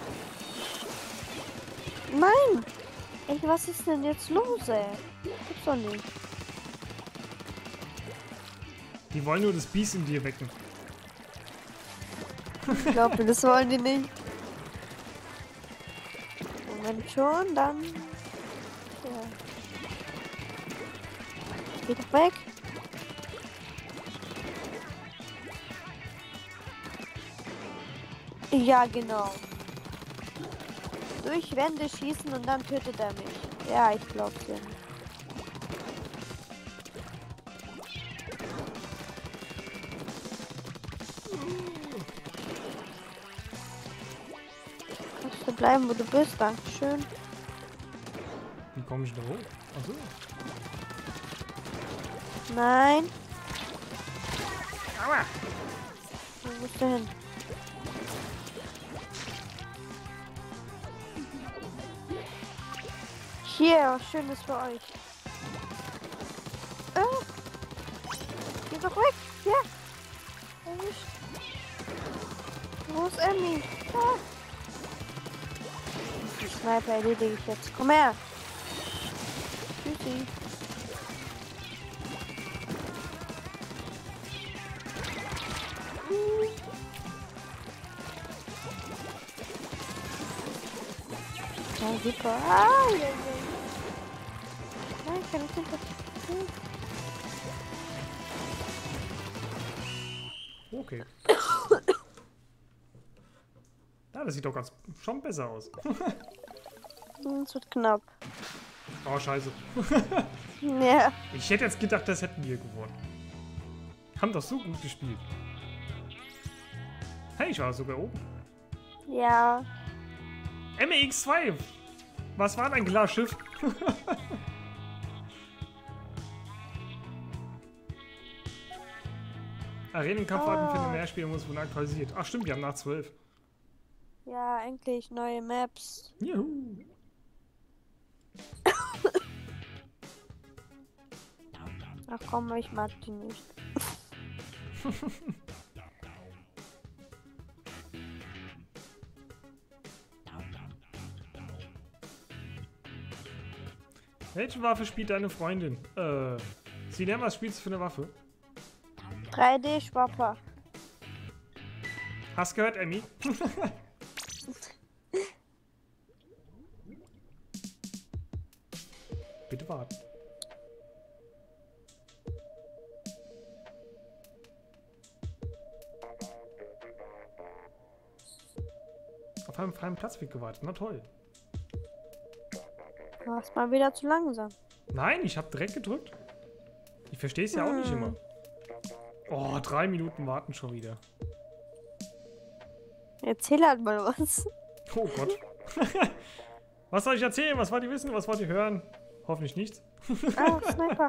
Nein! Ey, was ist denn jetzt los, ey? Gibt's doch nicht. Die wollen nur das Biest in dir wecken. Ich glaube, das wollen die nicht. Moment schon, dann... Ja. Geh doch weg. Ja, genau. Durch Wände schießen und dann tötet er mich. Ja, ich glaub's dir. Kannst du bleiben, wo du bist? Dankeschön. Wie komme ich da hoch? Achso. Nein. Aua! Wo musst du hin? Hier, was Schönes für euch. Geh doch weg. Ja. Erwischt. Wo ist Emmy? Ah. Die Sniper erledige ich jetzt. Komm her. Tschüssi. Ja, super. Ah, ja, ja. Nein, kann ich nicht. Okay. Ja, das sieht doch schon besser aus. Es wird knapp. Oh, scheiße. Ja. Ich hätte jetzt gedacht, das hätten wir gewonnen. Haben doch so gut gespielt. Hey, ich war sogar oben. Ja. MEX2! Was war dein Glasschiff? Arenenkampfwarten für den Mehrspieler muss wurden aktualisiert. Ach stimmt, wir haben nach 12. Ja, endlich neue Maps. Juhu. Ach komm, ich mag die nicht. Welche Waffe spielt deine Freundin? Sinem, was spielst du für eine Waffe? 3D-Schwapper. Hast gehört, Emmy? Bitte warten. Auf einem freien Platzweg gewartet. Na toll. Du warst mal wieder zu langsam. Nein, ich habe direkt gedrückt. Ich verstehe es ja auch nicht immer. Oh, 3 Minuten warten schon wieder. Erzähl halt mal was. Oh Gott. Was soll ich erzählen? Was wollt ihr wissen? Was wollt ihr hören? Hoffentlich nichts. Ah, Sniper.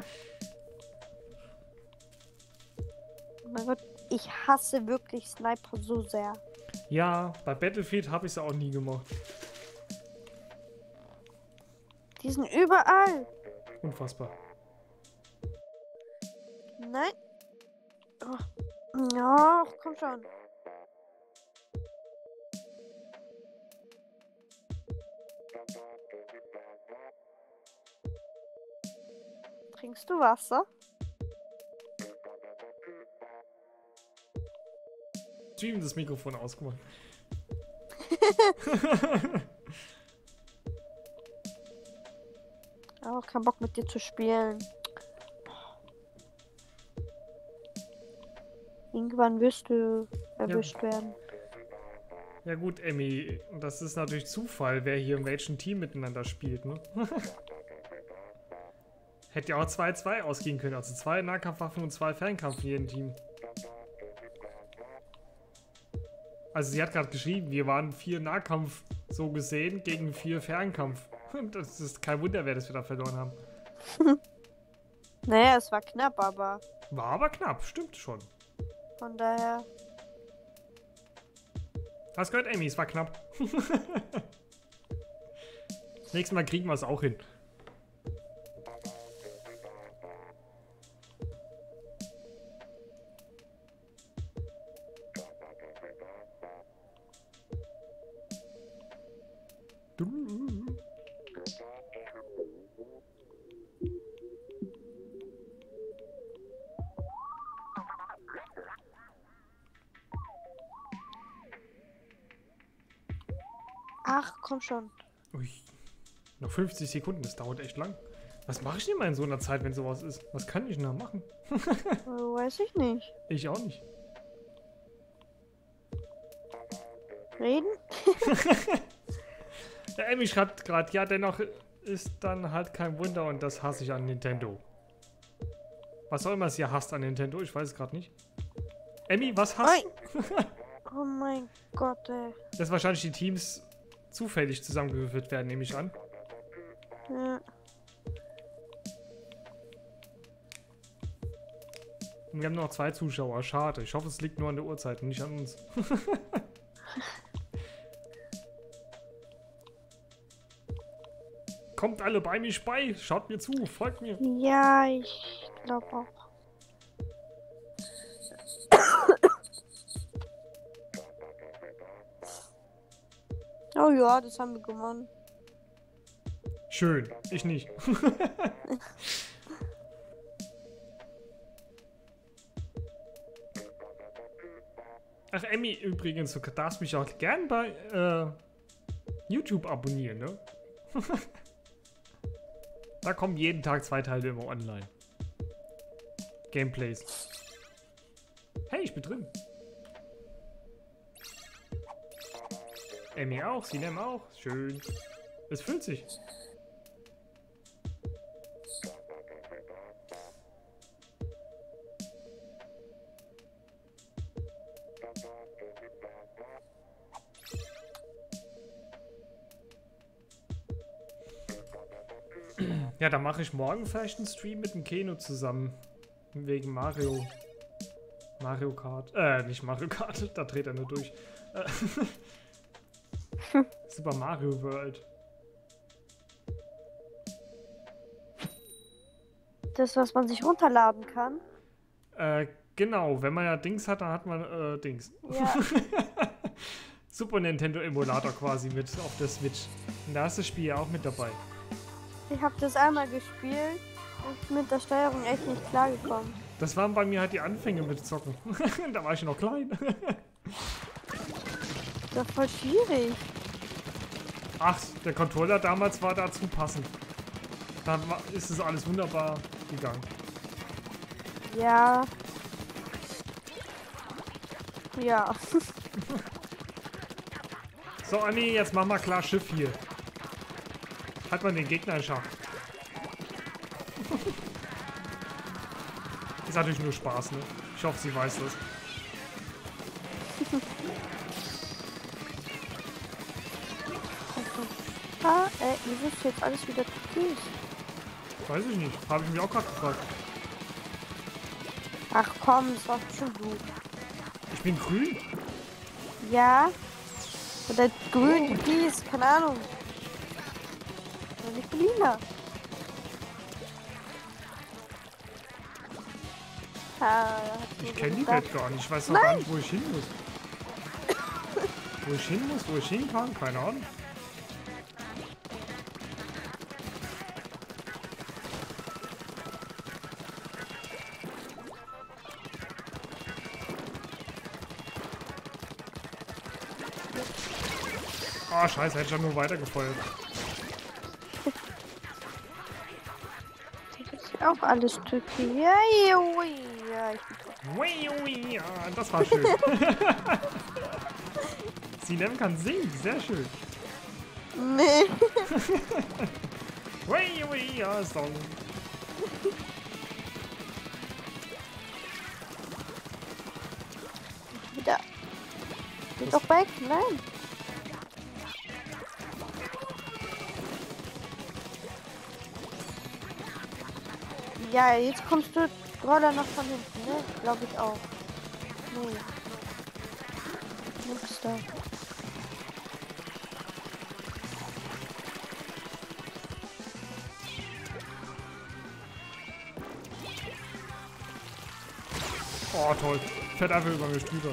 Oh mein Gott, ich hasse wirklich Sniper so sehr. Ja, bei Battlefield habe ich es auch nie gemacht. Die sind überall. Unfassbar. Nein. Oh. Ja, komm schon. Trinkst du Wasser? Stream das Mikrofon ausgemacht. Oh, kein Bock mit dir zu spielen. Irgendwann wirst du erwischt werden. Ja gut, Emmy, das ist natürlich Zufall, wer hier in welchem Team miteinander spielt, ne? Hätte ja auch 2-2 ausgehen können, also 2 Nahkampfwaffen und 2 Fernkampf in jedem Team. Also sie hat gerade geschrieben, wir waren 4 Nahkampf so gesehen gegen 4 Fernkampf. Das ist kein Wunder, wer das wir da verloren haben. Naja, es war knapp, aber War aber knapp, stimmt schon. von daher. Hast gehört, Emmy, es war knapp. Nächstes Mal kriegen wir es auch hin. Ach, komm schon. Ui, noch 50 Sekunden, das dauert echt lang. Was mache ich denn mal in so einer Zeit, wenn sowas ist? Was kann ich denn da machen? Weiß ich nicht. Ich auch nicht. Reden? Der Emmy schreibt gerade, ja, dennoch ist dann halt kein Wunder und das hasse ich an Nintendo. Was auch immer sie hasst an Nintendo, ich weiß es gerade nicht. Emmy, was hasst du? Oh mein Gott, ey. Dass wahrscheinlich die Teams zufällig zusammengewürfelt werden, nehme ich an. Ja. Und wir haben noch 2 Zuschauer, schade. Ich hoffe, es liegt nur an der Uhrzeit und nicht an uns. Kommt alle bei mich bei, schaut mir zu, folgt mir. Ja, ich glaube auch. Oh ja, das haben wir gewonnen. Schön, ich nicht. Ach, Emmy, übrigens, du darfst mich auch gern bei YouTube abonnieren, ne? Da kommen jeden Tag 2 Teile immer online. Gameplays. Hey, ich bin drin. Emmy auch, Sinem auch. Schön. Es füllt sich. Ja, dann mache ich morgen vielleicht einen Stream mit dem Keno zusammen. Wegen Mario. Mario Kart. Nicht Mario Kart, da dreht er nur durch. Super Mario World. Das, was man sich runterladen kann. Genau, wenn man ja Dings hat, dann hat man Dings. Ja. Super Nintendo Emulator quasi mit auf der Switch. Und da ist das Spiel ja auch mit dabei. Ich habe das einmal gespielt und mit der Steuerung echt nicht klargekommen. Das waren bei mir halt die Anfänge mit Zocken. Da war ich noch klein. Das war voll schwierig. Ach, der Controller damals war dazu passend. Da ist es alles wunderbar gegangen. Ja. Ja. So, Anni, jetzt mach mal klar Schiff hier. Hat man den Gegner in Schach. Ist natürlich nur Spaß, ne? Ich hoffe, sie weiß das. Wieso ist jetzt alles wieder türkis? Weiß ich nicht. Habe ich mich auch gerade gefragt. Ach komm, das war schon gut. Ich bin grün. Ja. Oder grün, türkis, keine Ahnung. Und ich bin lila. Ich kenne die Welt gar nicht. Ich weiß noch gar nicht, wo ich hin muss. Wo ich hin muss, wo ich hin kann, keine Ahnung. Ah, scheiße, hätte ich ja nur weitergefeuert. Das ist auch alles türkis. Ja, ja, ich bin tot. Ui, ui, ja, das war schön. Sinem kann singen, sehr schön. Nee. Ui, ui, ja, Song. Wieder. Geht doch weg, nein. Ja, jetzt kommst du Roller noch von hinten, ne? Glaube ich auch. Nee. Nix da. Oh, toll. Fährt einfach über mich drüber.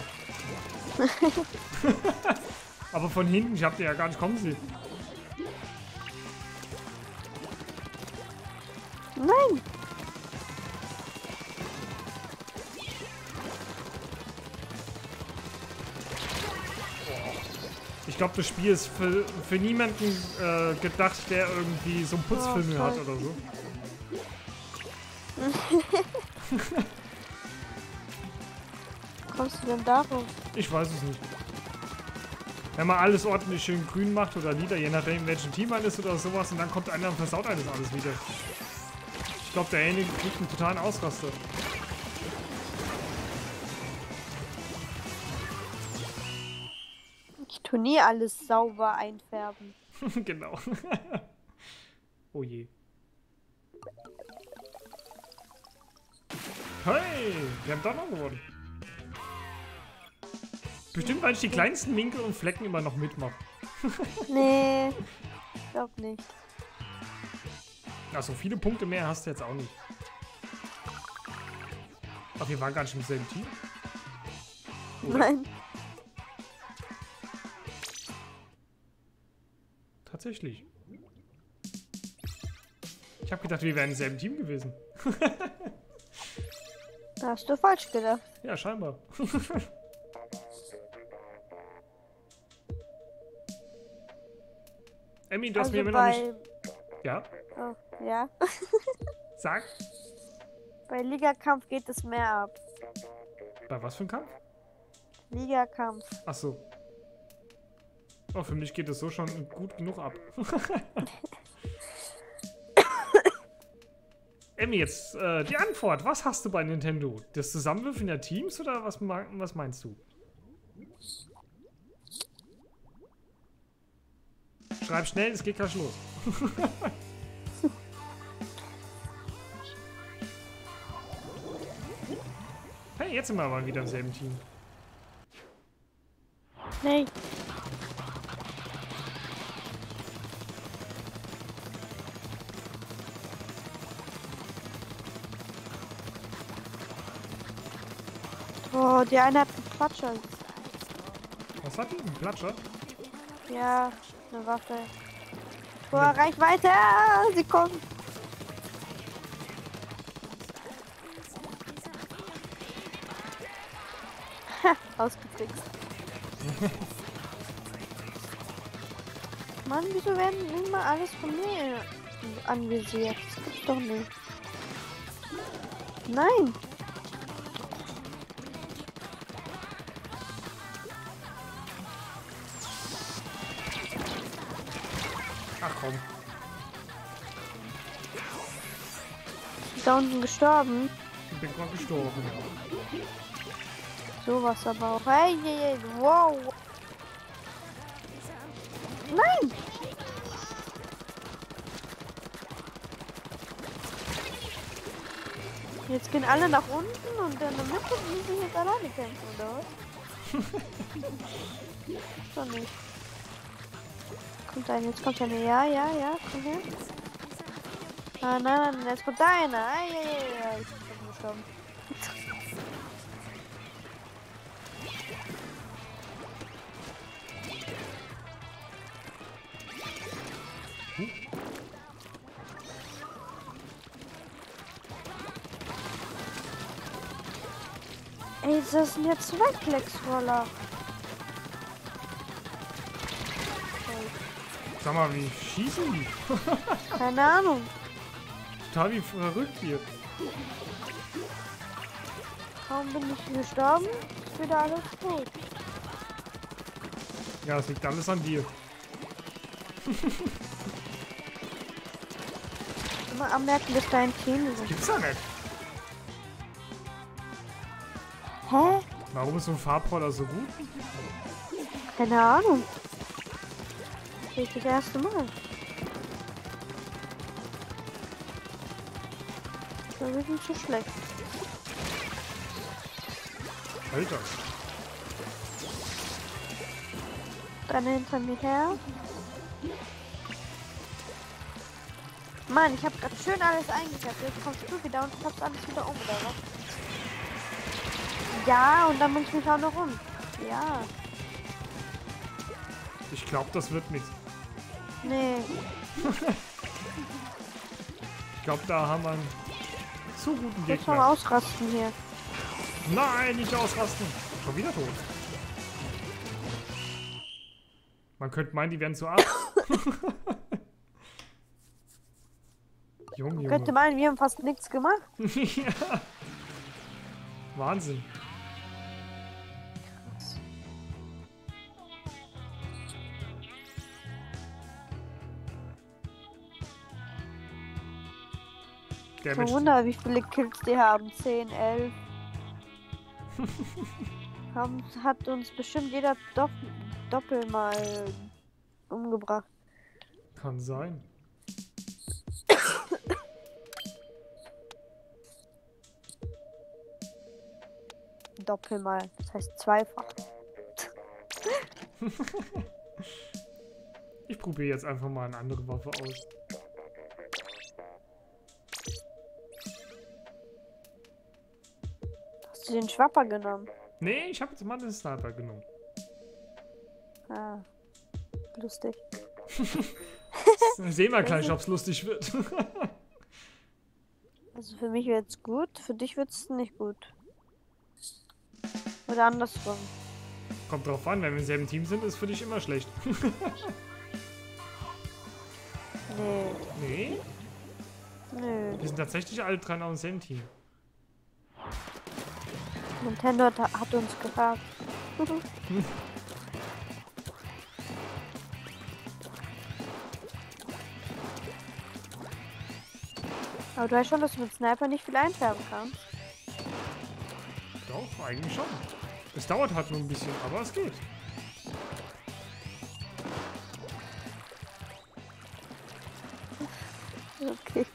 Aber von hinten, ich hab den ja gar nicht kommen sehen. Nein! Ich glaube, das Spiel ist für niemanden gedacht, der irgendwie so einen Putzfilm hat oder so. Kommst du denn darauf? Ich weiß es nicht. Wenn man alles ordentlich schön grün macht oder lila, je nachdem, in welchem Team man ist oder sowas, und dann kommt einer und versaut alles wieder. Ich glaube, derjenige kriegt einen totalen Ausraster. Ich tu nie alles sauber einfärben. Genau. Oh je. Hey, wir haben doch noch gewonnen. Bestimmt, weil ich die kleinsten Winkel und Flecken immer noch mitmache. Nee, glaub nicht. Also viele Punkte mehr hast du jetzt auch nicht. Ach, wir waren gar nicht im selben Team. Oder? Nein. Tatsächlich. Ich habe gedacht, wir wären im selben Team gewesen. Da hast du falsch gedacht. Ja, scheinbar. Emmy, du hast mir immer noch nicht... Ja? Oh, ja. Sag. Bei Ligakampf geht es mehr ab. Bei was für einem Kampf? Ligakampf. Ach so. Oh, für mich geht es so schon gut genug ab. Emmy, jetzt die Antwort. Was hast du bei Nintendo? Das Zusammenwürfen der Teams oder was meinst du? Schreib schnell, es geht gleich los. Hey, jetzt sind wir mal wieder im selben Team. Nee. Oh, die eine hat einen Platscher. Was hat die? Ein Platscher? Ja, eine Waffe. Oh, Reichweite! Sie kommt! Ha, ausgetrickst. Mann, wieso werden immer alles von mir anvisiert? Das gibt's doch nicht. Nein! Ach komm. Ist da unten gestorben? Ich bin gerade gestorben. Sowas aber auch. Hey, hey, hey, wow! Nein! Jetzt gehen alle nach unten und in der Mitte müssen wir jetzt alleine kämpfen, oder was? Doch nicht. Kommt einer, jetzt kommt einer. Ja, ja, ja, komm her. Ah, nein, nein, jetzt kommt einer. Ei, ei, ei, ei, ich bin gestorben. Ey, das sind jetzt zwei Klecksroller. Sag mal, wie schießen die? Keine Ahnung. Total wie verrückt hier. Kaum bin ich gestorben, ist wieder alles gut. Ja, es liegt alles an dir. Immer am merken, dass dein Team ist. Gibt's ja nicht. Hä? Warum ist so ein Farbroller so gut? Keine Ahnung. Das ist das erste Mal. Das ist nicht so schlecht. Alter. Dann hinter mir her. Mann, ich habe gerade schön alles eingekappt. Jetzt kommst du wieder und klappst alles wieder um, oder was? Ja, und dann muss ich mich auch noch um. Ja. Ich glaube, das wird nichts. Nee. Ich glaube, da haben wir einen zu guten Ich muss mal Gegner. ausrasten hier. Nein, nicht ausrasten. Schon wieder tot. Man könnte meinen, die wären zu arg. Junge, Könnte Junge. meinen, wir haben fast nichts gemacht. Ja. Wahnsinn. Der Kein Wunder, wie viele Kills die haben. 10, 11. Hat uns bestimmt jeder Doppel mal umgebracht. kann sein. Doppel mal. Das heißt zweifach. Ich probiere jetzt einfach mal eine andere Waffe aus. Hast du den Schwapper genommen? Nee, ich habe jetzt mal den Sniper genommen. Ah. Lustig. Sehen wir gleich, ob es lustig wird. Also für mich wird's gut, für dich wird's nicht gut. Oder andersrum. Kommt drauf an, wenn wir im selben Team sind, ist für dich immer schlecht. Nee. Nee, Nö. wir sind tatsächlich alle drei noch im selben Team. Nintendo hat uns gefragt. Aber du weißt schon, dass du mit Sniper nicht viel einfärben kannst. Doch, eigentlich schon. Es dauert halt nur ein bisschen, aber es geht. Okay.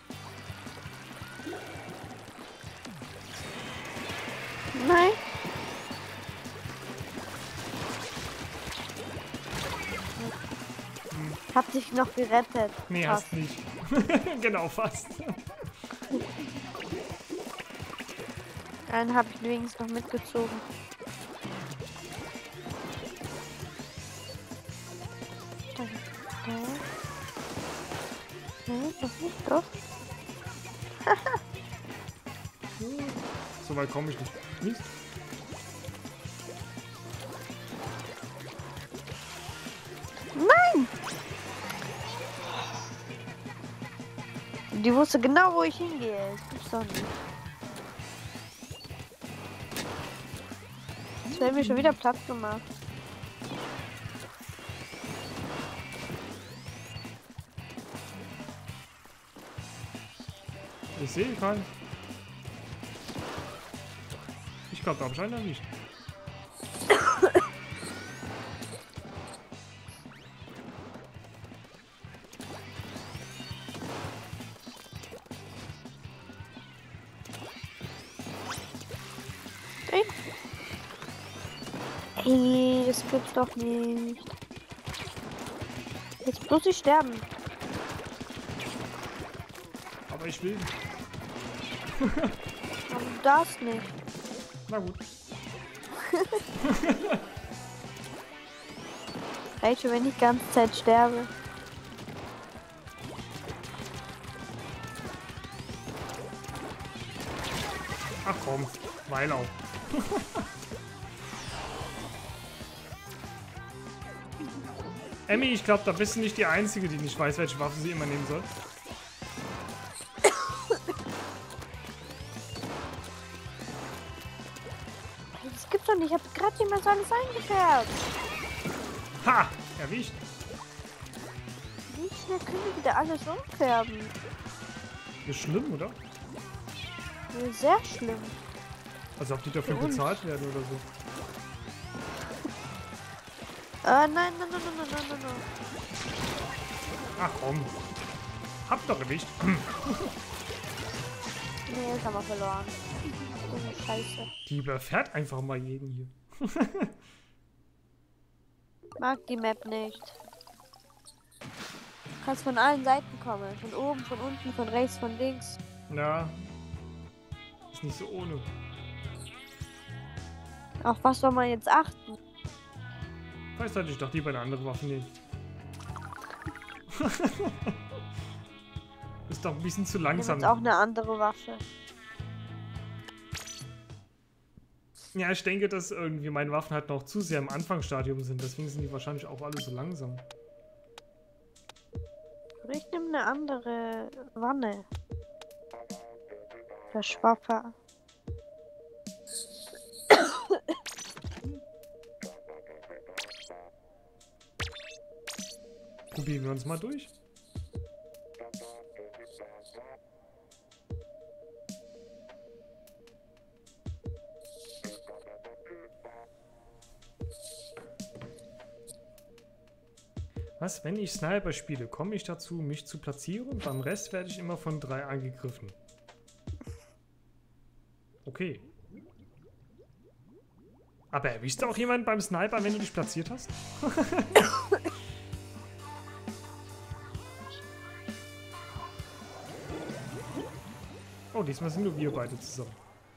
Nein. Hab dich noch gerettet. Nee, Fast. hast nicht. Genau, fast. Einen habe ich wenigstens noch mitgezogen. Nee, noch nicht, doch. So weit komme ich nicht. Mist. Nein! Die wusste genau, wo ich hingehe. Das gibt's doch nicht. Jetzt werden wir schon wieder Platz gemacht. Ich sehe keinen. Ich glaube, da habe ich einen erwischt. Ey, das gibt's doch nicht. Jetzt bloß nicht sterben. Aber ich will. Aber du darfst nicht. Na gut. Reicht schon, wenn ich die ganze Zeit sterbe. Ach komm, Weilau. Emmy, ich glaube, da bist du nicht die Einzige, die nicht weiß, welche Waffe sie immer nehmen soll. Das gibt's doch nicht. Ich habe gerade jemand so alles eingefärbt. Ha! Erwischt. Wie schnell können wir wieder alles umfärben? Ist schlimm, oder? Ja, sehr schlimm. Also ob die dafür Für uns. bezahlt werden oder so. Nein, nein, nein, nein, nein, nein, nein, nein. Ach komm. Hab doch erwischt. Nee, jetzt haben wir verloren. So eine Scheiße. Die überfährt einfach mal jeden hier. Mag die Map nicht. Du kannst von allen Seiten kommen. Von oben, von unten, von rechts, von links. Ja. Ist nicht so ohne. Auf was soll man jetzt achten? Vielleicht sollte ich doch lieber eine andere Waffe nehmen. Ist doch ein bisschen zu Ich nehme langsam. jetzt auch eine andere Waffe. Ja, ich denke, dass irgendwie meine Waffen halt noch zu sehr im Anfangsstadium sind. Deswegen sind die wahrscheinlich auch alle so langsam. Oder ich nehme eine andere Wanne. Der Schwapper. Probieren wir uns mal durch. Was, wenn ich Sniper spiele, komme ich dazu, mich zu platzieren? Beim Rest werde ich immer von 3 angegriffen. Okay. Aber erwischt auch jemand beim Sniper, wenn du dich platziert hast? Oh, diesmal sind nur wir beide zusammen.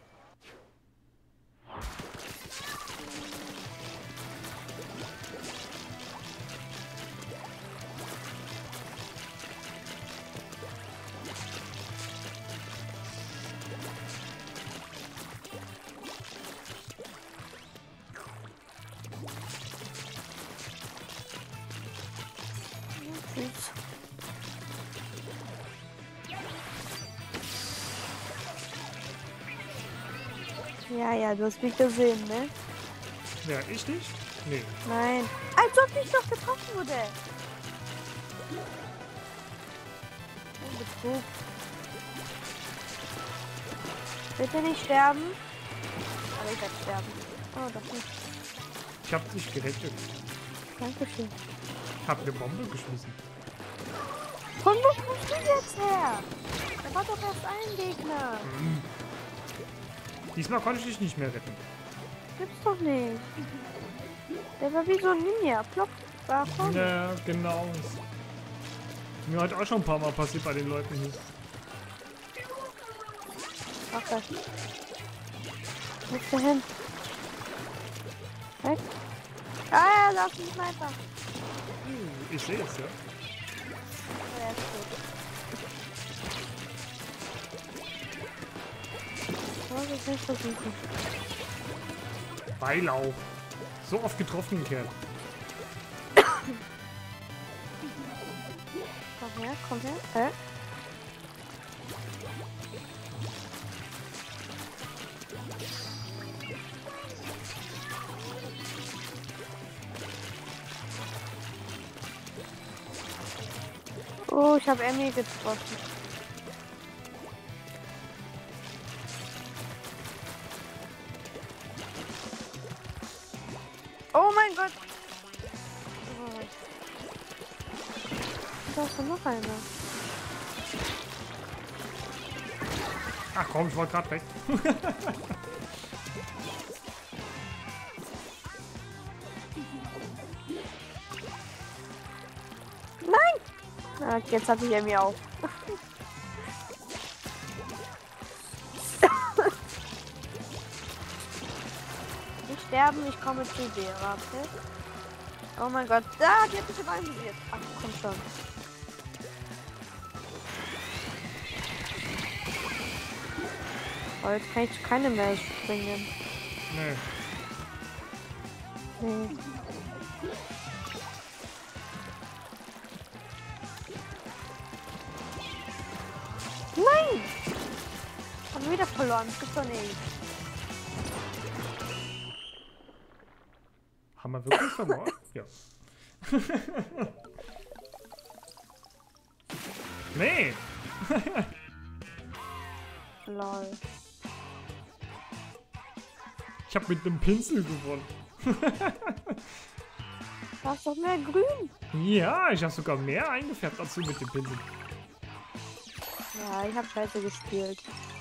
Tschüss. Ja, ja, du hast mich gesehen, ne? Ja, ich nicht? Nee. Nein. Als ob ich doch getroffen wurde. Oh, Betrug. Bitte nicht sterben. Aber ich werde sterben. Oh, doch nicht. Ich hab dich gerettet. Dankeschön. Ich hab eine Bombe geschmissen. Von wo kommst du jetzt her? Da war doch erst ein Gegner. Diesmal konnte ich dich nicht mehr retten. Gibt's doch nicht. Der war wie so ein Ninja. Plopp. War vorne. Ja, genau. Mir hat auch schon ein paar Mal passiert bei den Leuten hier. Ach, das. Wo ist der hin? Weg. Ah ja, da ist ein Sniper. Ich sehe es, ja. Oh, er ist tot. Oh, das ist nicht versuchen. Beilauf. So oft getroffen, Kerl. Komm her, komm her. Oh, ich habe Emmy getroffen. Oh mein Gott! Oh. Da ist doch noch einer. Ach komm, ich wollte gerade weg. Ah, jetzt hatte ich Emmy auf. Nicht sterben, ich komme zu dir, warte. Oh mein Gott, da, die hat mich aber eingewirt. Ach, komm schon. Oh, jetzt kann ich keine mehr springen. Nee. Nein! Haben wir wieder verloren, das gibt's doch nicht. Haben wir wirklich verloren? Ja. Nee! Lol. Ich habe mit einem Pinsel gewonnen. Du hast doch mehr grün. Ja, ich habe sogar mehr eingefärbt als du mit dem Pinsel. Ja, ich habe scheiße gespielt.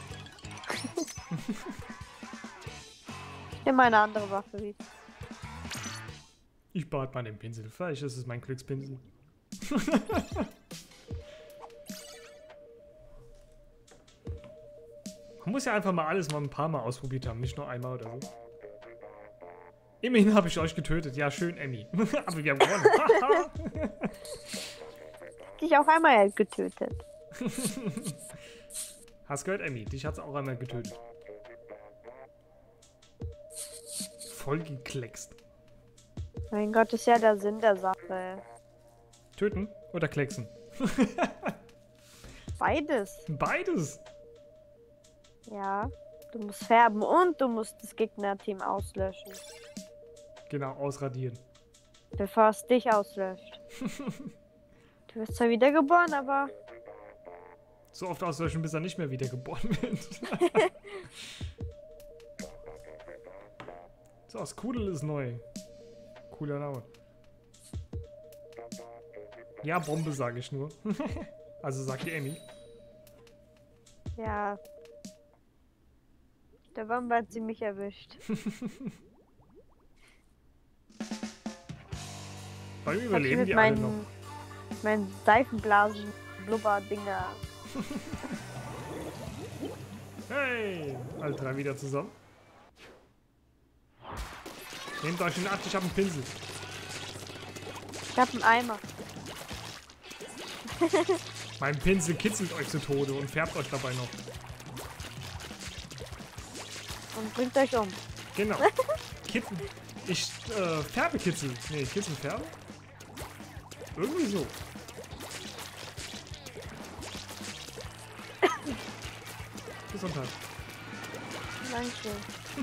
Ich nehme eine andere Waffe wie. Ich behalte mal den Pinsel. Vielleicht ist es mein Glückspinsel. Man muss ja einfach mal alles mal ein paar Mal ausprobiert haben, nicht nur einmal oder so. Immerhin habe ich euch getötet. Ja, schön, Emmy. Aber wir haben gewonnen. Dich auch einmal getötet. Hast gehört, Emmy? Dich hat's auch einmal getötet. Voll gekleckst. Mein Gott, ist ja der Sinn der Sache. Töten oder klecksen? Beides. Beides. Ja. Du musst färben und du musst das Gegnerteam auslöschen. Genau, ausradieren. Bevor es dich auslöscht. Du wirst zwar wiedergeboren, aber... So oft auslöschen, bis er nicht mehr wiedergeboren wird. So, das Kudel ist neu. Cooler Name. Ja, Bombe sage ich nur. Also sagt die Emmy. Ja. Der Bombe hat sie mich erwischt. Beim Überleben die alle noch. Mein Seifenblasen, Blubber-Dinger. Hey, alle drei wieder zusammen. Nehmt euch in Acht, ich habe einen Pinsel. Ich habe einen Eimer. Mein Pinsel kitzelt euch zu Tode und färbt euch dabei noch. Und bringt euch um. Genau. Ich färbe Kitzel. Nee, Kitzel färbe? Irgendwie so. Gesundheit. Dankeschön.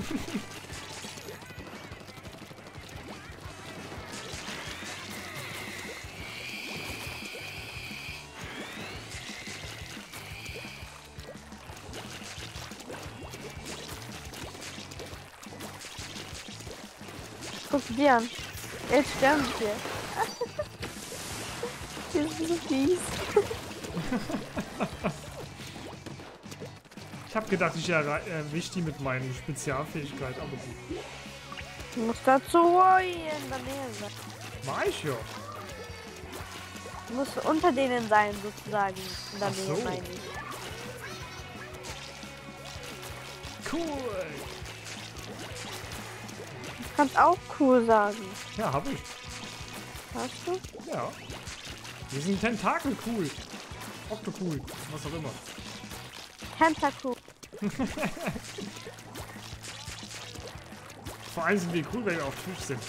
Guck dir an. Jetzt sterben wir. Das ist so fies. Ich habe gedacht, ich erwische die mit meinen Spezialfähigkeit, aber gut. Du musst dazu in der Nähe sein. War ich ja. Du musst unter denen sein, sozusagen. In der Ach Nähe, so. meine ich. Cool. kannst auch cool sagen. Ja, hab ich. Hast du? Ja. Wir sind Tentakel cool. Octocool. Was auch immer. Tentacool. Vor allem sind wir cool, wenn wir auf Twitch sind.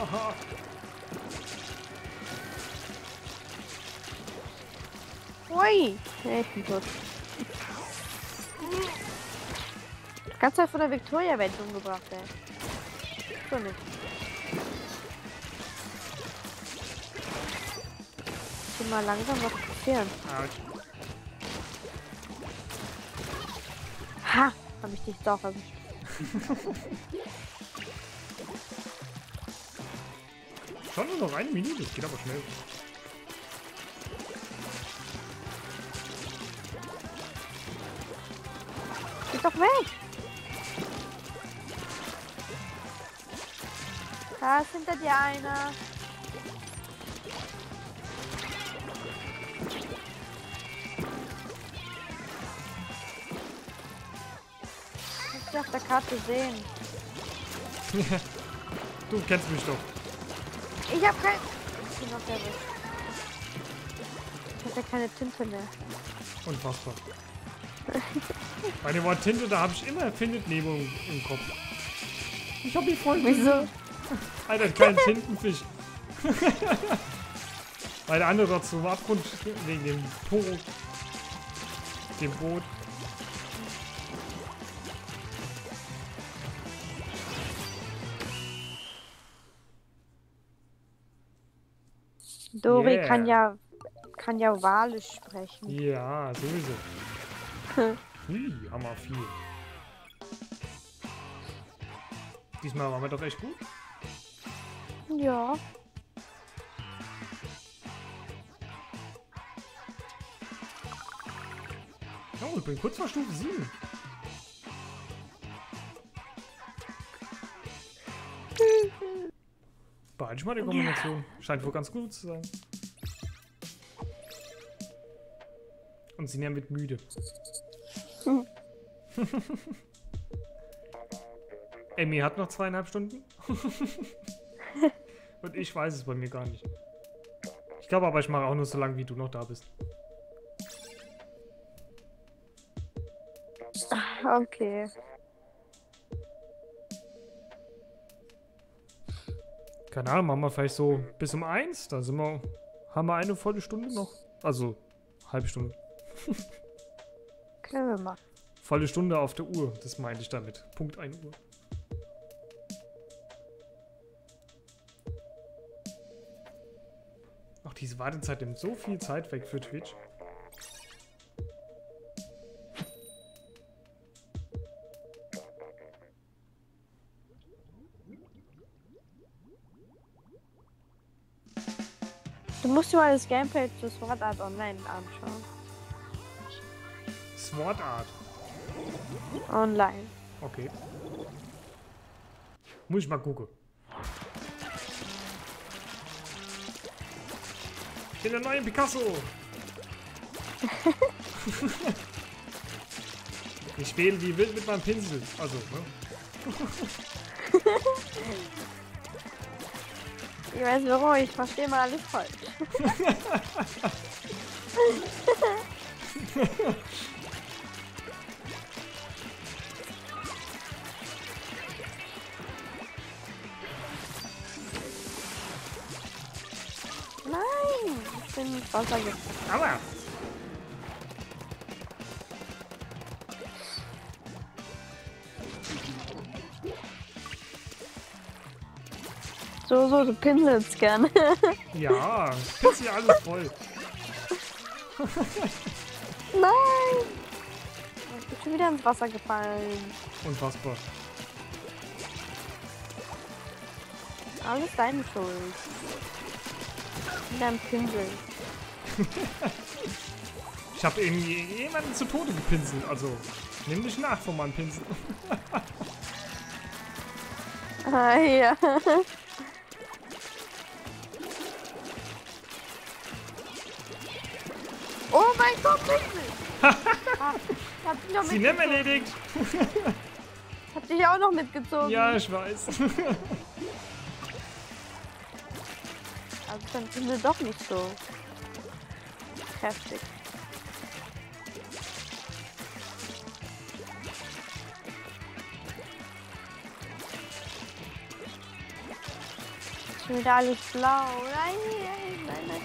Ui. Nee, ich bin tot. Ganz halt von der Victoria-Welt umgebracht, ey. So nicht. Ich will mal langsam was passieren. Autsch. Ha! Hab ich dich doch erwischt. Schon nur noch eine Minute, das geht aber schnell. Geh doch weg! Da ist hinter dir einer. Kannst du auf der Karte sehen. Du kennst mich doch. Ich hab kein... Ich bin auf der Weg. Ich hab ja keine Tinte mehr. Unfassbar. Bei dem Wort Tinte, da habe ich immer Findet Nemo im Kopf. Ich hab ihn voll. Wieso? Alter, einen kleinen Tintenfisch. Weil der andere dort zum Abgrund wegen dem Toro. Dem Boot. Dori Yeah. kann ja Walisch sprechen. Ja, sowieso. Hui, hammer viel. Diesmal waren wir doch echt gut. Ja. Oh, ich bin kurz vor Stufe 7. Behalte ich mal die Kombination. Scheint wohl ganz gut zu sein. Und sind ja mit müde. Emmy hat noch 2,5 Stunden. Und ich weiß es bei mir gar nicht. Ich glaube aber, ich mache auch nur so lange, wie du noch da bist. Okay. Keine Ahnung, machen wir vielleicht so bis um 1. Da sind wir, haben wir eine volle Stunde noch. Also, halbe Stunde. Können wir machen. Volle Stunde auf der Uhr, das meinte ich damit. Punkt 1 Uhr. Ach, diese Wartezeit nimmt so viel Zeit weg für Twitch. Du musst dir mal das Gameplay zu Sword Art Online anschauen. Sword Art. Online. Okay. Muss ich mal gucken. Ich bin der neue Picasso. Ich wähle wie wild mit meinem Pinsel. Also, ne? Ich weiß warum, ich verstehe mal alles falsch. Nein, ich bin ins Wasser gefallen. Aber So, du pinselst gerne. ja, ist hier alles voll. Nein! Ich bin schon wieder ins Wasser gefallen. Unfassbar. Alles deine Schuld. Mit deinem Pinsel. Ich habe eben jemanden zu Tode gepinselt. Also, nimm dich nach von meinem Pinsel. Ah, ja. Oh mein Gott, Pinsel! Hat dich noch Sie nehmen mitgezogen. erledigt. Hat dich auch noch mitgezogen. Ja, ich weiß. dann sind wir doch nicht so kräftig. Ist wieder alles blau. Nein, nein, nein, nein.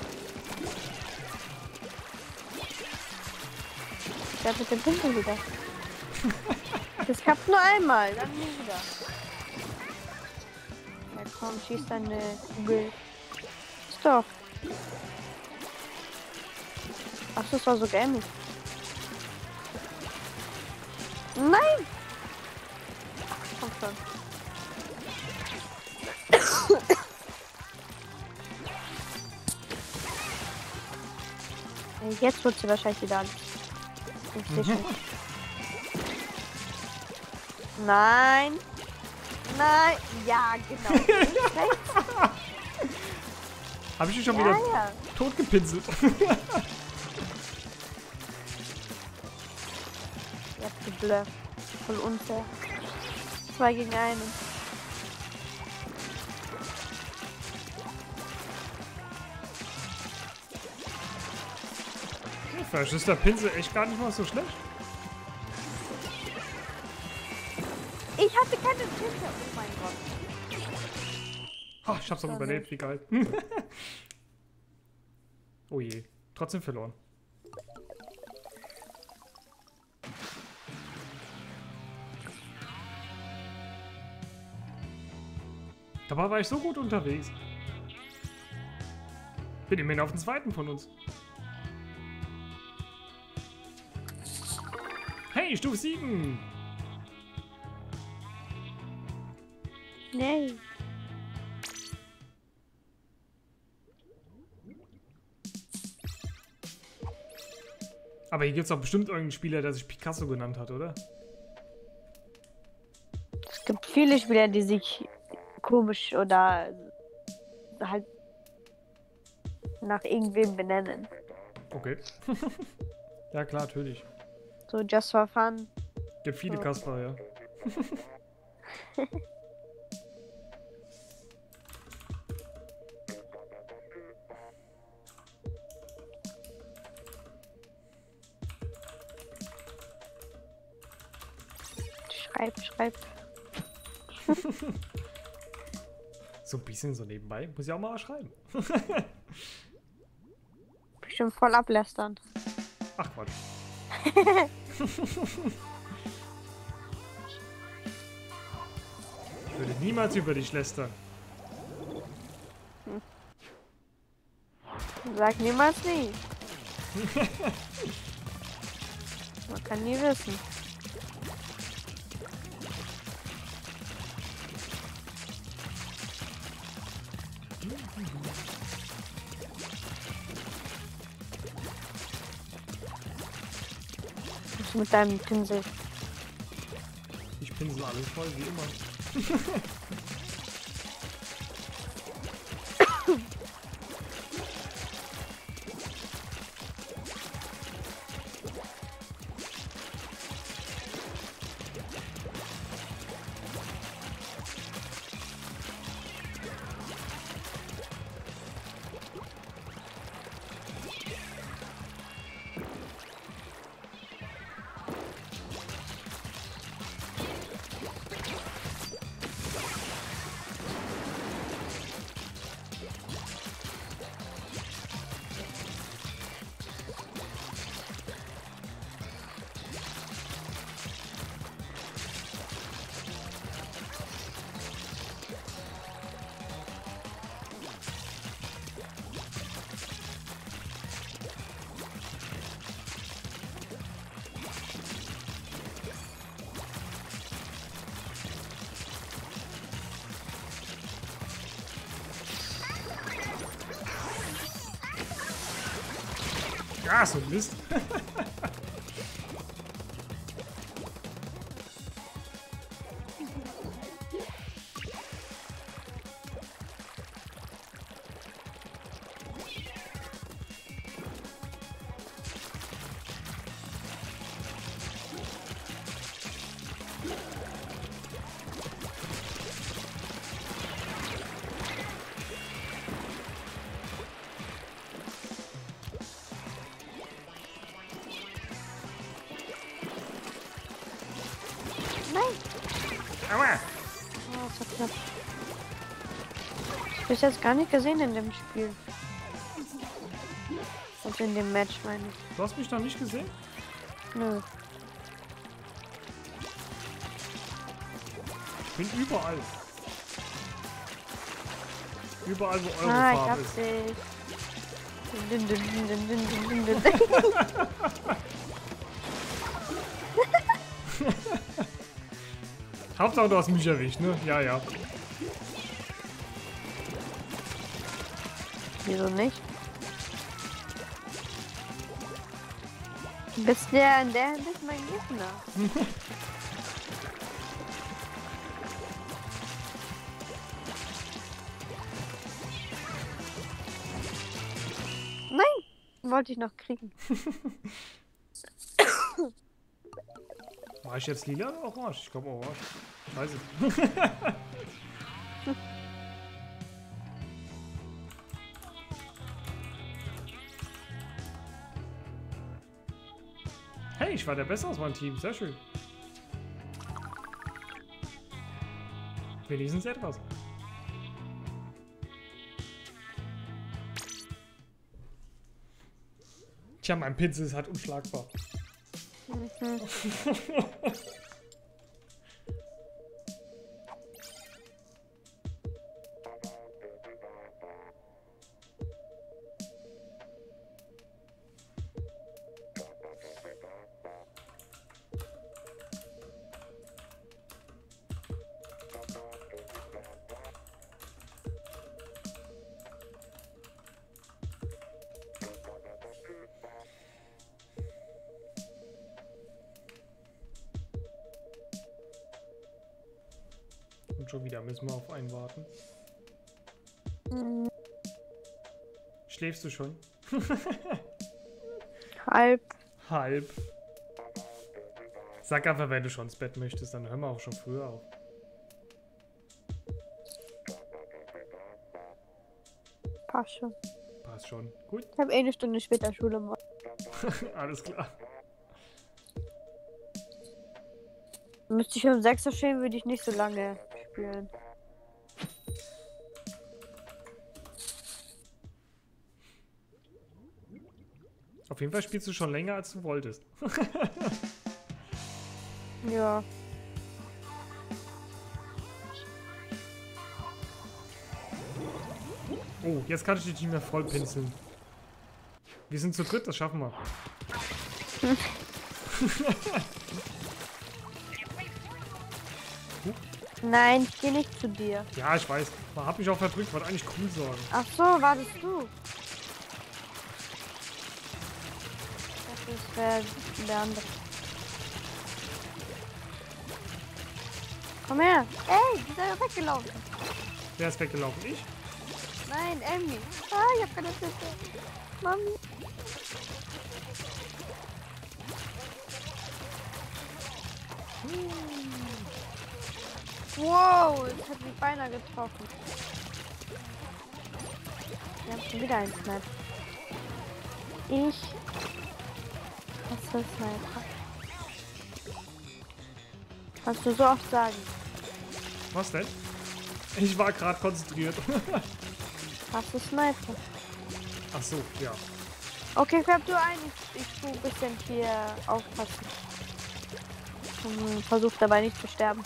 Ich hab mit dem Pinsel wieder. Das klappt nur einmal, dann nie wieder. Ja komm, schieß deine Kugel. Stop. Ach, das war so dämlich. Nein! Ach, komm schon. Jetzt wird sie wahrscheinlich wieder alles. Ich seh schon. Nein. Nein. Ja, genau. Habe ich dich schon wieder tot gepinselt? Ihr habt geblufft. Voll unfair. 2 gegen 1. Vielleicht ist der Pinsel echt gar nicht mal so schlecht. Ich hatte keine Tinte. Oh mein Gott. Ha, ich hab's noch überlebt, wie geil. Oh je, trotzdem verloren. Dabei war ich so gut unterwegs. Bin immerhin auf den zweiten von uns. Hey, Stufe 7! Nee. Aber hier gibt es doch bestimmt irgendeinen Spieler, der sich Picasso genannt hat, oder? Es gibt viele Spieler, die sich komisch oder halt nach irgendwem benennen. Okay. Ja klar, natürlich. So just for fun. Gibt viele So. Kasper, ja. Schreib. So ein bisschen so nebenbei. Muss ich auch mal was schreiben. Bestimmt voll ablästern. Ach Quatsch. Ich würde niemals über dich lästern. Sag niemals nie. Man kann nie wissen. Was mit deinem Pinsel? Ich pinsel alles voll, wie immer. Ja, so Mist. Nein! Aua! Oh, das war knapp. Ich habe jetzt gar nicht gesehen in dem Spiel. Und in dem Match, meine ich. Du hast mich noch nicht gesehen? Nö. Ich bin überall. Überall, wo eure Ah, ich Farbe hab ist. dich. Dun, dun, dun, dun, dun, dun, dun, dun. Hauptsache, du hast mich erwischt, ne? Ja, ja. Wieso nicht? Du bist ja in der Hinsicht mein Gegner. Nein! Wollte ich noch kriegen. War ich jetzt lila oder orange? Ich glaube orange. Scheiße. Hey, ich war der Beste aus meinem Team. Sehr schön. Wenigstens etwas. Tja, mein Pinsel ist halt unschlagbar. Und schon wieder müssen wir auf einen warten. Schläfst du schon? Halb. Halb. Sag einfach, wenn du schon ins Bett möchtest, dann hören wir auch schon früher auf. Passt schon. Passt schon. Gut. Ich habe eine Stunde später Schule morgen. Alles klar. Müsste ich um 6 Uhr stehen, würde ich nicht so lange spielen. Auf jeden Fall spielst du schon länger, als du wolltest. Ja. Oh, jetzt kann ich dich nicht mehr voll pinseln. Wir sind zu dritt, das schaffen wir. Nein, ich gehe nicht zu dir. Ja, ich weiß. Man hat mich auch verdrückt, wollte eigentlich cool sagen. Ach so, wartest du? Das wäre der andere. Komm her. Ey, die ist ja weggelaufen. Wer ist weggelaufen? Ich? Nein, Emmy. Ah, ich hab keine Flinte. Mami. Wow, das hat mich beinahe getroffen. Wir haben schon wieder einen Sniper. Ich hasse Sniper. Kannst du so oft sagen. Was denn? Ich war gerade konzentriert. Hasse Sniper. Ach so, ja. Okay, färb du ein. Ich tu ein bisschen hier aufpassen. Versuch dabei nicht zu sterben.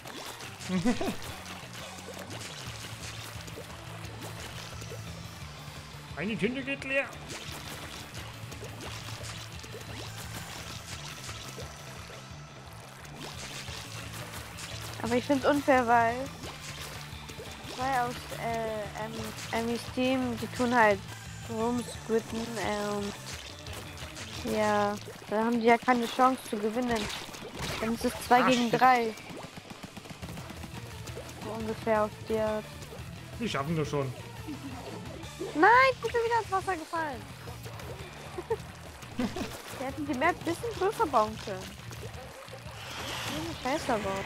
Eine Tinte geht leer. Aber ich finde es unfair, weil zwei aus Emmys Team, die tun halt rumsquitten. Ja, da haben die ja keine Chance zu gewinnen. Dann ist es 2 gegen 3. So ungefähr auf die Art. Die schaffen das schon. Nein, ich bin schon wieder ins Wasser gefallen. Die hätten die Map ein bisschen größer bauen können. Scheiße aber.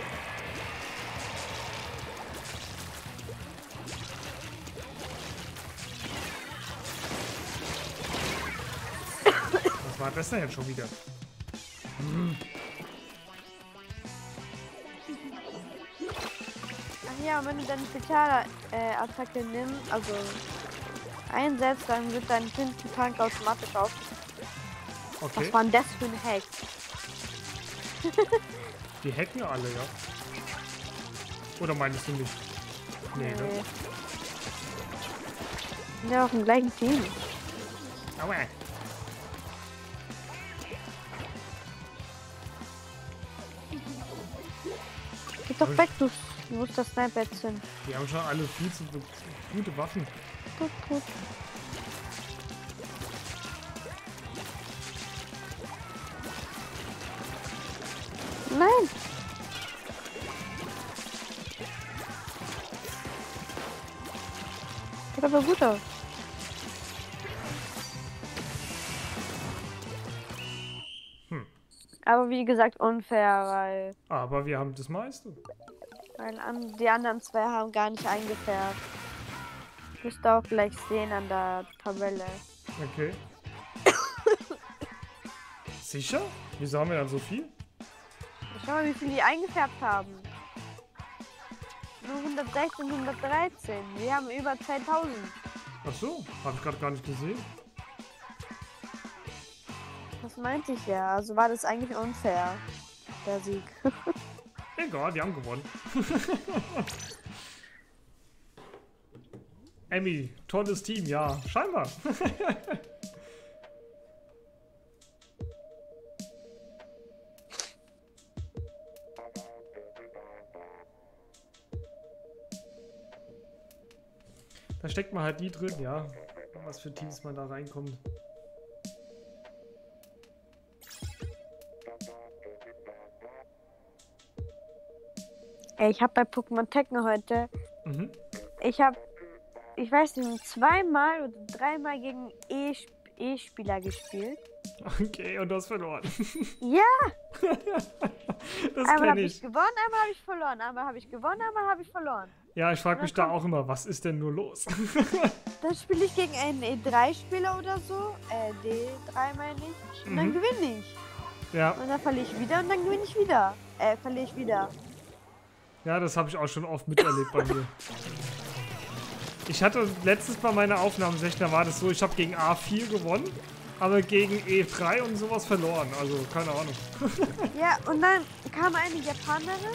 Was war das denn jetzt schon wieder? Ja, wenn du deine Spezialattacke nimmst, also einsetzt, dann wird dein Tintentrank automatisch auf. Okay. Was war denn das für ein Hack? Die hacken alle, ja. Oder meinst du nicht? Nee, ne? Sind ja auch im gleichen Team. Aua. Geh doch weg, du musst das Sniper jetzt hin. Die haben schon alle viel zu gute Waffen. Gut, gut. Nein! Sieht aber gut aus. Aber wie gesagt, unfair, Aber wir haben das meiste. weil die anderen zwei haben gar nicht eingefärbt. Müsst ihr auch gleich sehen an der Tabelle. Okay. Sicher? Wieso haben wir dann so viel? Schau mal, wie viel die eingefärbt haben. Nur 116, 113. Wir haben über 2000. Ach so, habe ich gerade gar nicht gesehen. Das meinte ich ja. Also war das eigentlich unfair, der Sieg. Egal, wir haben gewonnen. Emmy, tolles Team, ja, scheinbar. Da steckt man halt nie drin, ja. Was für Teams man da reinkommt. Ey, ich habe bei Pokémon Tekken heute. Mhm. Ich weiß nicht, zweimal oder dreimal gegen E-Spieler gespielt. Okay, und du hast verloren. Ja! Das Einmal kenne habe ich. ich gewonnen, einmal habe ich verloren. Einmal habe ich gewonnen, einmal habe ich verloren. Ja, ich frage mich da auch immer, was ist denn nur los? Dann spiele ich gegen einen E3-Spieler oder so. D3 meine ich. Und dann gewinne ich. Ja. Und dann verliere ich wieder und dann gewinne ich wieder. Verliere ich wieder. Ja, das habe ich auch schon oft miterlebt bei mir. Ich hatte letztens bei meiner Aufnahmesession, da war das so, ich habe gegen A4 gewonnen, aber gegen E3 und sowas verloren. Also, keine Ahnung. Ja, und dann kam eine Japanerin,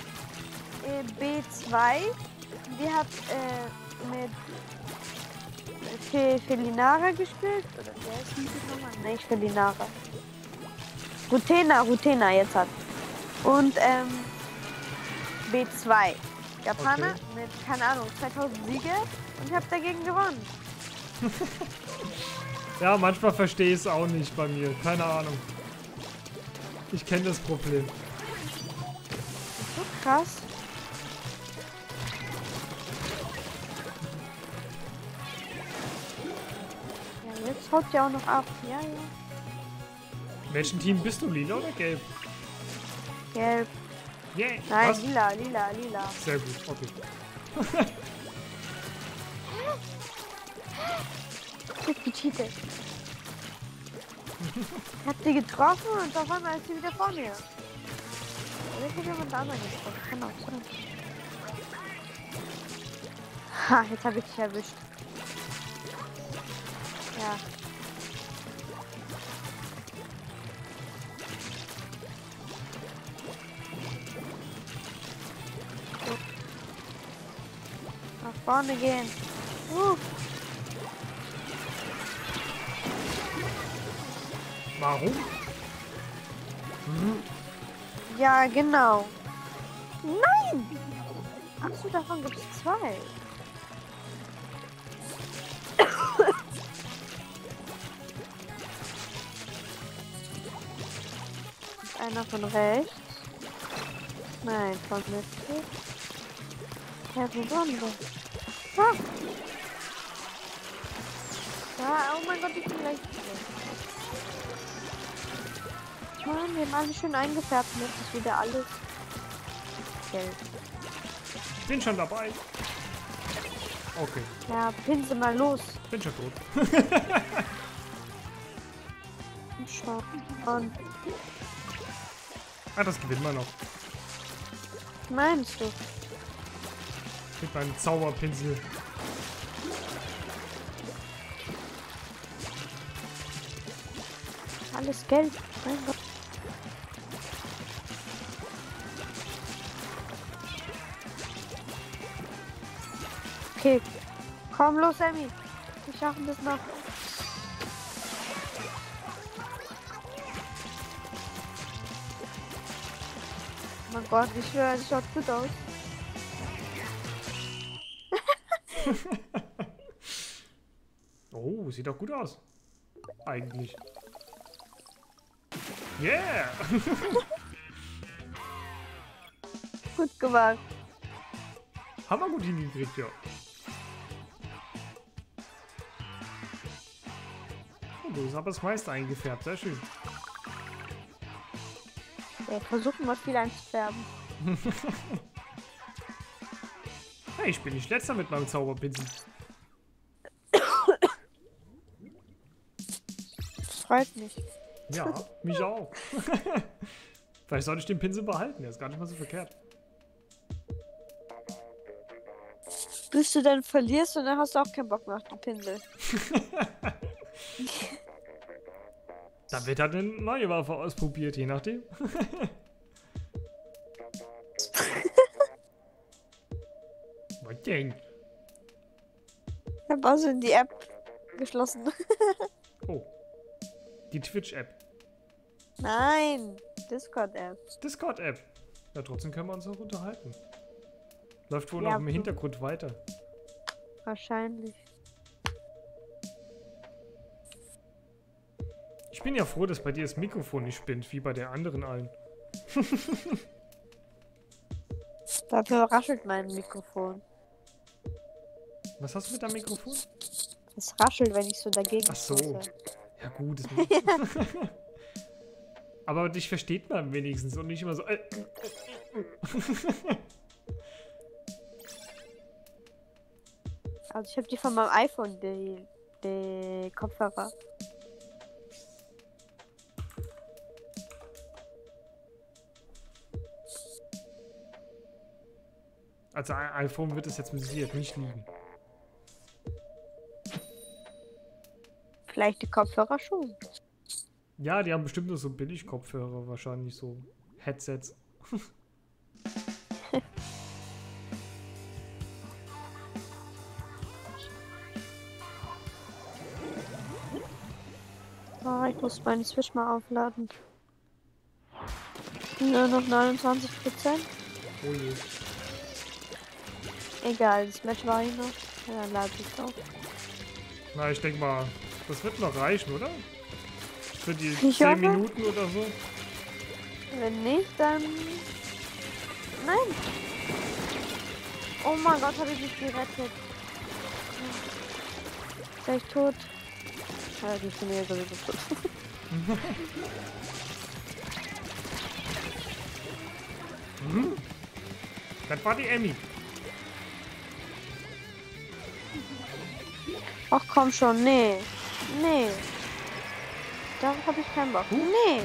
B2, die hat mit Felinara gespielt. Oder wer ist die nochmal? Nein, nicht Felinara. Rutena jetzt hat. Und B2. Japaner mit, keine Ahnung, 2000 Siege und ich habe dagegen gewonnen. Ja, manchmal verstehe ich es auch nicht bei mir. Keine Ahnung. Ich kenne das Problem. So krass. Ja, jetzt haut ja auch noch ab. Ja, ja. Welchen Team bist du, lila oder gelb? Gelb. Yeah. Nein, Was? lila. Sehr gut, okay. Ich hab gecheatet. Ich hab sie getroffen und auf einmal ist sie wieder vor mir. Oder ich hab jemand anderen getroffen. Kann auch sein. Ha, jetzt habe ich dich erwischt. Ja. Gut. Nach vorne gehen. Warum? Ja, genau. Nein! Ach so, davon gibt es zwei. Einer von rechts. Nein, von Mitte. Ja, wo waren wir? Ah! Ja, oh mein Gott, ich bin gleich. Mann, wir haben alle schön eingefärbt. Jetzt ist wieder alles gelb. Bin schon dabei. Okay, Ja, pinse mal los. bin schon tot. Schon. Und Ah, das gewinnen wir noch. meinst du? Mit meinem Zauberpinsel. Alles Geld. Mein Gott. Okay. Komm los, Emmy. Wir schaffen das noch. Mein Gott, ich schwöre, es schaut gut aus. Oh, sieht doch gut aus. Eigentlich. Yeah! Gut gemacht. Haben wir gut hingekriegt, ja. Oh, du hast aber das meiste eingefärbt, sehr schön. Wir versuchen mal viel einzufärben. Hey, ich bin nicht letzter mit meinem Zauberpinsel. Das freut mich. Ja, mich auch. Vielleicht sollte ich den Pinsel behalten, der ist gar nicht mal so verkehrt. Bis du dann verlierst und dann hast du auch keinen Bock mehr auf den Pinsel. Dann wird halt eine neue Waffe ausprobiert, je nachdem. Was denn? Ich habe also die App geschlossen. Oh. Die Twitch-App. Nein, Discord-App. Discord-App. Ja, trotzdem können wir uns noch unterhalten. Läuft wohl Ja, noch im Hintergrund weiter. Wahrscheinlich. Ich bin ja froh, dass bei dir das Mikrofon nicht spinnt, wie bei der anderen allen. Dafür raschelt mein Mikrofon. Was hast du mit deinem Mikrofon? Es raschelt, wenn ich so dagegen Ach so. stoße. Ja gut. Aber dich versteht man wenigstens und nicht immer so... Also ich habe die von meinem iPhone, die Kopfhörer. Also ein iPhone wird es jetzt mit Sicherheit nicht liegen. Vielleicht die Kopfhörer schon. Ja, die haben bestimmt nur so Billig-Kopfhörer, wahrscheinlich so Headsets. Oh, ich muss meine Switch mal aufladen. Nur noch 29%. Oh je. Egal, das Match war ich noch. Ja, dann lade ich auf. Na, ich denke mal, das wird noch reichen, oder? Für die Ich 10 hoffe. Minuten oder so. Wenn nicht, dann... Nein! Oh mein Gott, habe ich mich gerettet. Ist ich tot? Ja, die sind mir sowieso tot. Das war die Emmy. Ach komm schon, nee. Nee. Darauf habe ich keinen Bock. Nee.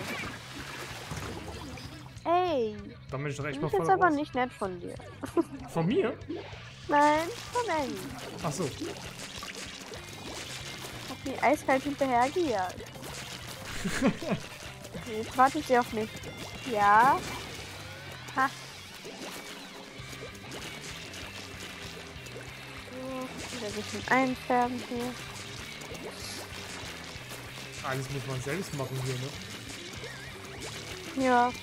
Ey. Da bin ich doch echt mal Das ist voll jetzt aber raus. nicht nett von dir. Von mir? Nein, von Ellie. Ach so. Hat mich eiskalt hinterhergejagt. Jetzt wartet sie auf mich. Ja. Ha. So, wieder ein bisschen einfärben hier. Alles muss man selbst machen hier, ne? Ja.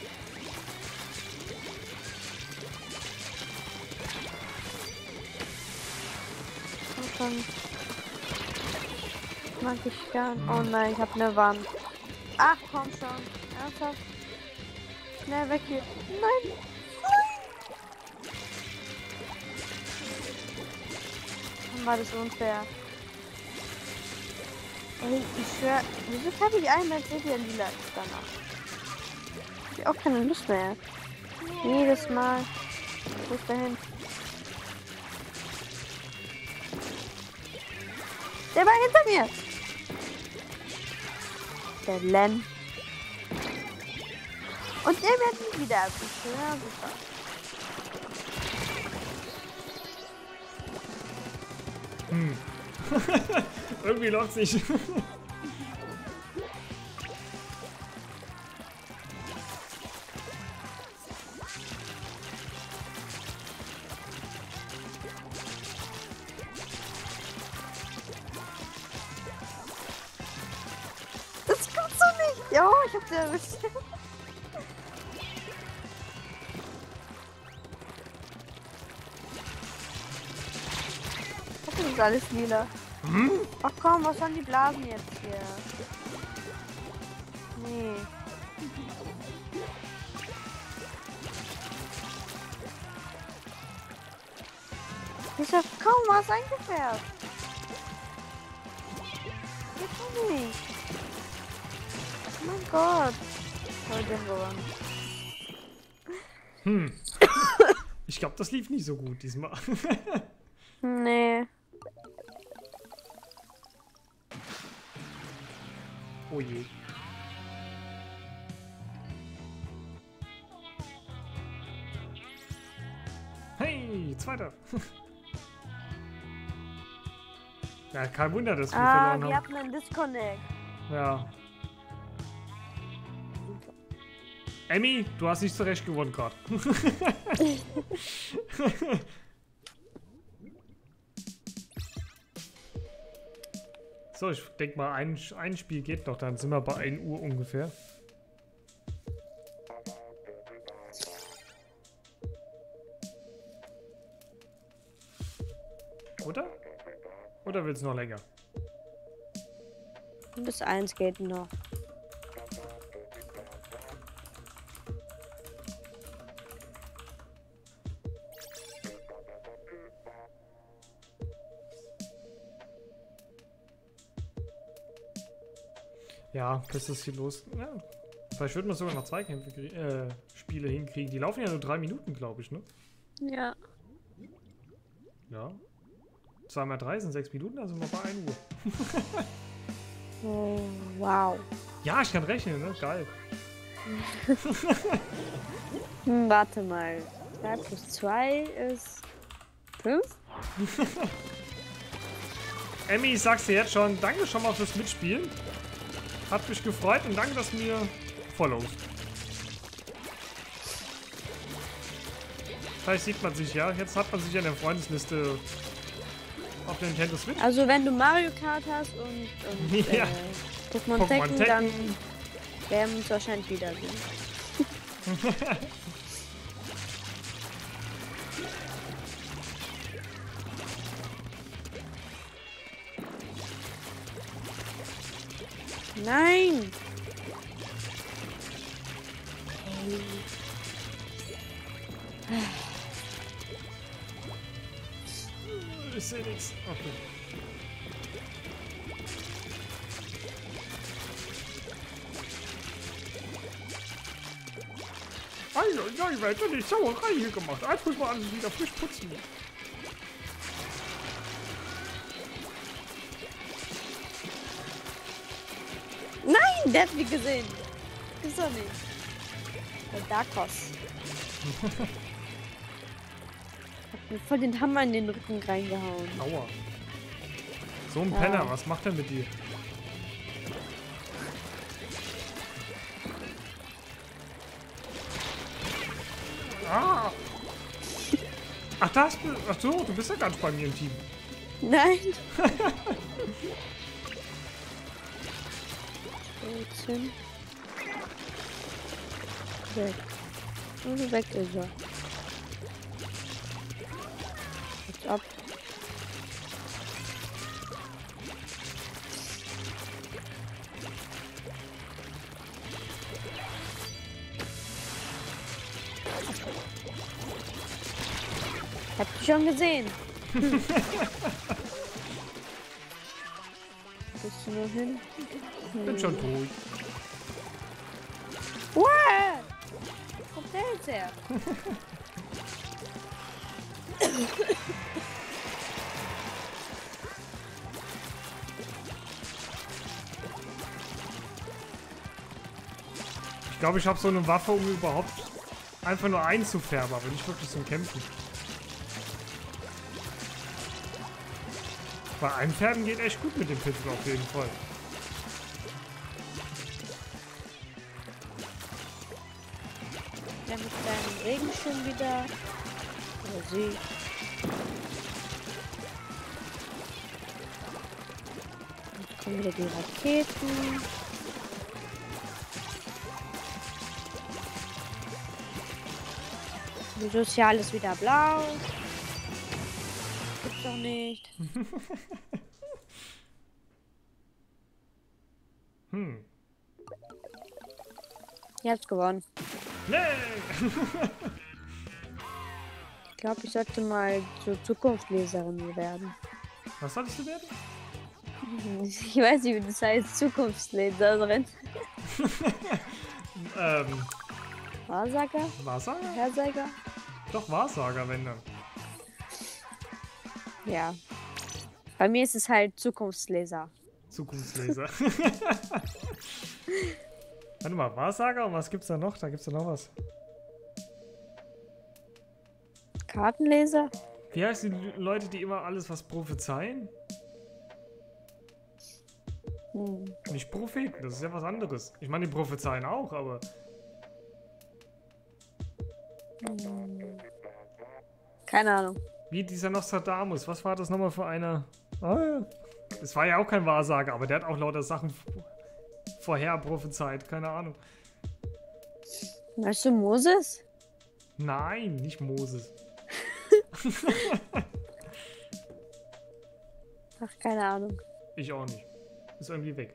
Und dann mag ich gern. Oh nein, ich hab eine Wand. Ach komm schon. Ernsthaft? Schnell weg hier. Nein. Dann war das unfair. Ey, ich schwör, wieso habe ich einmal City in Lila danach? Hab ich auch keine Lust mehr. Jedes Mal. Wo ist der hin? Der war hinter mir! Der Len. Und der wird nie wieder abgeschlossen. Ja, super. Hm. Irgendwie läuft's nicht. Das kommt so nicht. Jo, ich hab sie erwischt. Das ist alles lila. Hm? Ach komm, was sollen die Blasen jetzt hier? Nee. Ich hab kaum was eingefärbt. Geht doch nicht. Oh mein Gott. Heute gewonnen. Hm. Ich glaube, das lief nicht so gut diesmal. Nee. Oh je. Hey, zweiter. Ja, kein Wunder, dass wir verloren wir haben. hatten einen Disconnect. Ja. Emmy, du hast nicht zurecht gewonnen gerade. So, ich denke mal, ein Spiel geht noch, dann sind wir bei 1 Uhr ungefähr. Oder? Oder wird es noch länger? Bis 1 geht noch. Ja, bis das hier los. Ja. Vielleicht würden wir sogar noch 2 Spiele hinkriegen. Die laufen ja nur 3 Minuten, glaube ich, ne? Ja. Ja. 2 mal 3 sind 6 Minuten, also mal bei 1 Uhr. Oh, wow. Ja, ich kann rechnen, ne? Geil. Warte mal. 2 plus 2 ist 5? Emmy, ich sag's dir jetzt schon, danke schon mal fürs Mitspielen. Hat mich gefreut und danke, dass du mir followst. Vielleicht sieht man sich ja. Jetzt hat man sich ja in der Freundesliste auf der Nintendo Switch. Also wenn du Mario Kart hast und Ja. Pokémon Tekken, dann werden wir uns wahrscheinlich wiedersehen. Nein! Ich sehe nichts. Okay. Also, ja, ich werde nicht Sauerei hier gemacht. Jetzt muss man alles wieder frisch putzen. Nein, der hat mich gesehen. Ist doch nicht. Der Darkos. Hat mir voll den Hammer in den Rücken reingehauen. Aua. So ein Penner, was macht er mit dir? Ah! Ach, ach so, du bist ja ganz bei mir im Team. Nein. 14. Weg. Und weg ist er. Jetzt ab. Habt ihr schon gesehen? Bist du nur hin? Bin schon tot. What? Wo kommt der jetzt her? Ich glaube, ich habe so eine Waffe, um überhaupt einfach nur einzufärben, aber nicht wirklich zum Kämpfen. Bei Einfärben geht echt gut mit dem Pinsel auf jeden Fall. Ja, mit deinem Regenschirm wieder. Oder sie. Jetzt kommen wieder die Raketen. Die Sozial ist wieder blau. Gibt's doch nicht. Ihr habt's gewonnen. Nee! Ich glaube, ich sollte mal zur Zukunftsleserin werden. Was solltest du werden? Ich weiß nicht, wie das heißt. Zukunftsleserin. Wahrsager? Wahrsager? Hersager? Doch, Wahrsager, wenn dann. Ja. Bei mir ist es halt Zukunftsleser. Zukunftsleser. Warte mal, Wahrsager und was gibt's da noch? Da gibt's da noch was. Kartenleser? Wie heißen die Leute, die immer alles was prophezeien? Nicht Propheten, das ist ja was anderes. Ich meine, die prophezeien auch, aber... Keine Ahnung. Wie dieser Nostradamus, was war das nochmal für einer? Ah, ja. Das war ja auch kein Wahrsager, aber der hat auch lauter Sachen vorher prophezeit, keine Ahnung. Weißt du Moses? Nein, nicht Moses. Ach, keine Ahnung. Ich auch nicht. Ist irgendwie weg.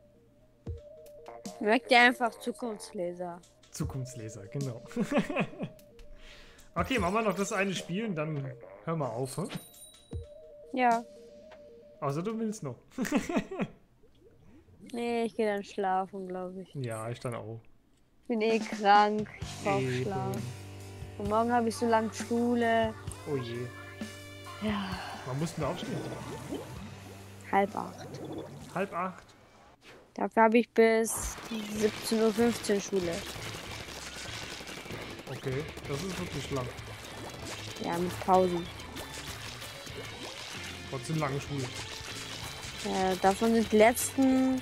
Merkt ihr einfach Zukunftsleser. Zukunftsleser, genau. Okay, machen wir noch das eine Spiel und dann hör mal auf, hm? Ja. Außer du willst noch. Nee, ich gehe dann schlafen, glaube ich. Ja, ich dann auch. Bin eh krank. Ich brauche Eben. Schlaf. Und morgen habe ich so lange Schule. Oh je. Ja. Wann mussten wir aufstehen? 7:30. 7:30? Dafür habe ich bis 17:15 Uhr Schule. Okay, das ist wirklich lang. Ja, mit Pausen. Trotzdem lange Schule. Davon sind die letzten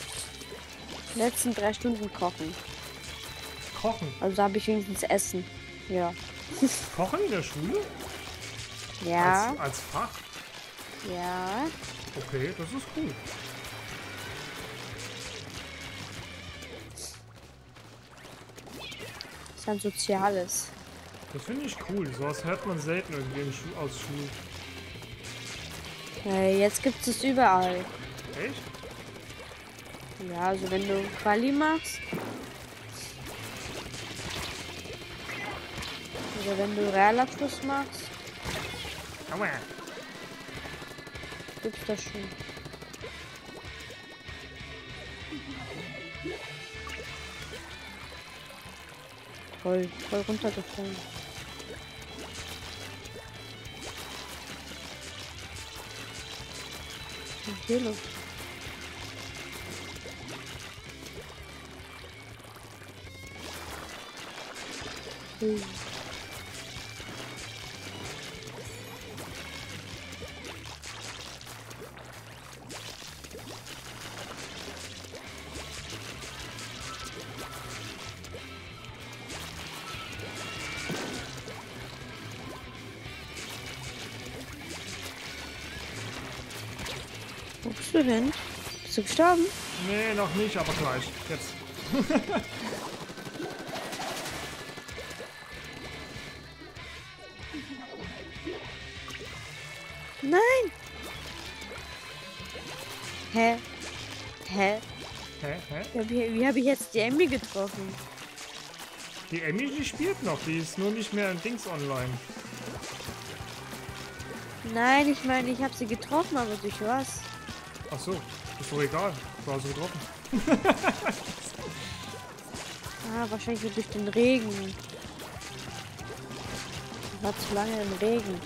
3 Stunden Kochen. Kochen? Also da habe ich wenigstens Essen. Ja. Kochen in der Schule? Ja. Als Fach? Ja. Okay, das ist cool. Das ist ein Soziales. Das finde ich cool. Sowas hört man selten irgendwie aus Schulen. Jetzt gibt es überall. Echt? Ja, also wenn du Quali machst. Oder wenn du Realabschluss machst, Aua. gibt's das schon. Voll runtergefallen. Was ist hier los? Wo bist du denn? Bist du gestorben? Nee, noch nicht, aber gleich. Jetzt. Nein! Hä? Hä? Wie hab ich jetzt die Emmy getroffen? Die Emmy, die spielt noch. Die ist nur nicht mehr im Dings online. Nein, ich meine, ich habe sie getroffen, aber durch was? Ach so, ist doch egal. Du hast sie getroffen. Wahrscheinlich nur durch den Regen. Ich war zu lange im Regen.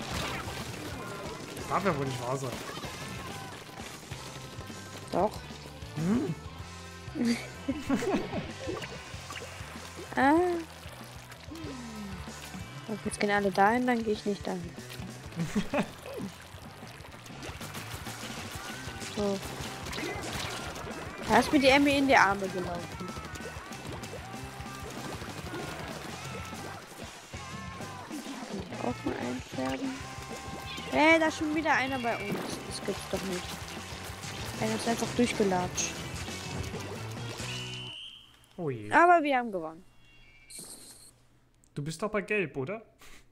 Darf ja wohl nicht wahr sein. Doch. Hm. Okay, jetzt gehen alle dahin, dann gehe ich nicht dahin. Oh. Da ist mir die Emmy in die Arme gelaufen. Kann ich auch mal einfärben? Da ist schon wieder einer bei uns. Das gibt's doch nicht. Einer ist einfach durchgelatscht. Oh je. Aber wir haben gewonnen. Du bist doch bei Gelb, oder?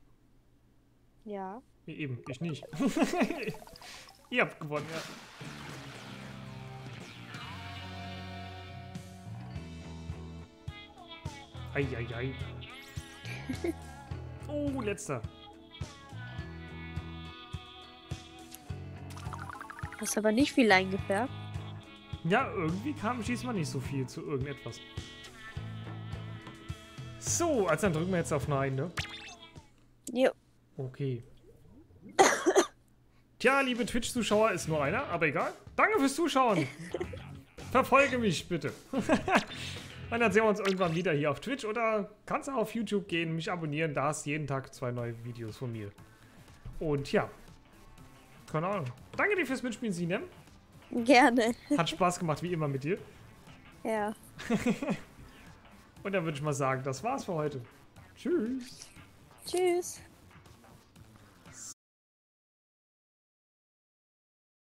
Ja. Nee, eben, ich nicht. Ihr habt gewonnen, ja. Eieiei. Oh, letzter. Hast aber nicht viel eingefärbt. Ja, irgendwie kam diesmal nicht so viel zu irgendetwas. So, also dann drücken wir jetzt auf Nein, ne? Jo. Okay. Tja, liebe Twitch-Zuschauer, ist nur einer, aber egal. Danke fürs Zuschauen. Verfolge mich bitte. Und dann sehen wir uns irgendwann wieder hier auf Twitch oder kannst auch auf YouTube gehen, mich abonnieren. Da hast jeden Tag 2 neue Videos von mir. Und ja. Keine Ahnung. Danke dir fürs Mitspielen, Sinem. Gerne. Hat Spaß gemacht, wie immer mit dir. Ja. Und dann würde ich mal sagen, das war's für heute. Tschüss. Tschüss.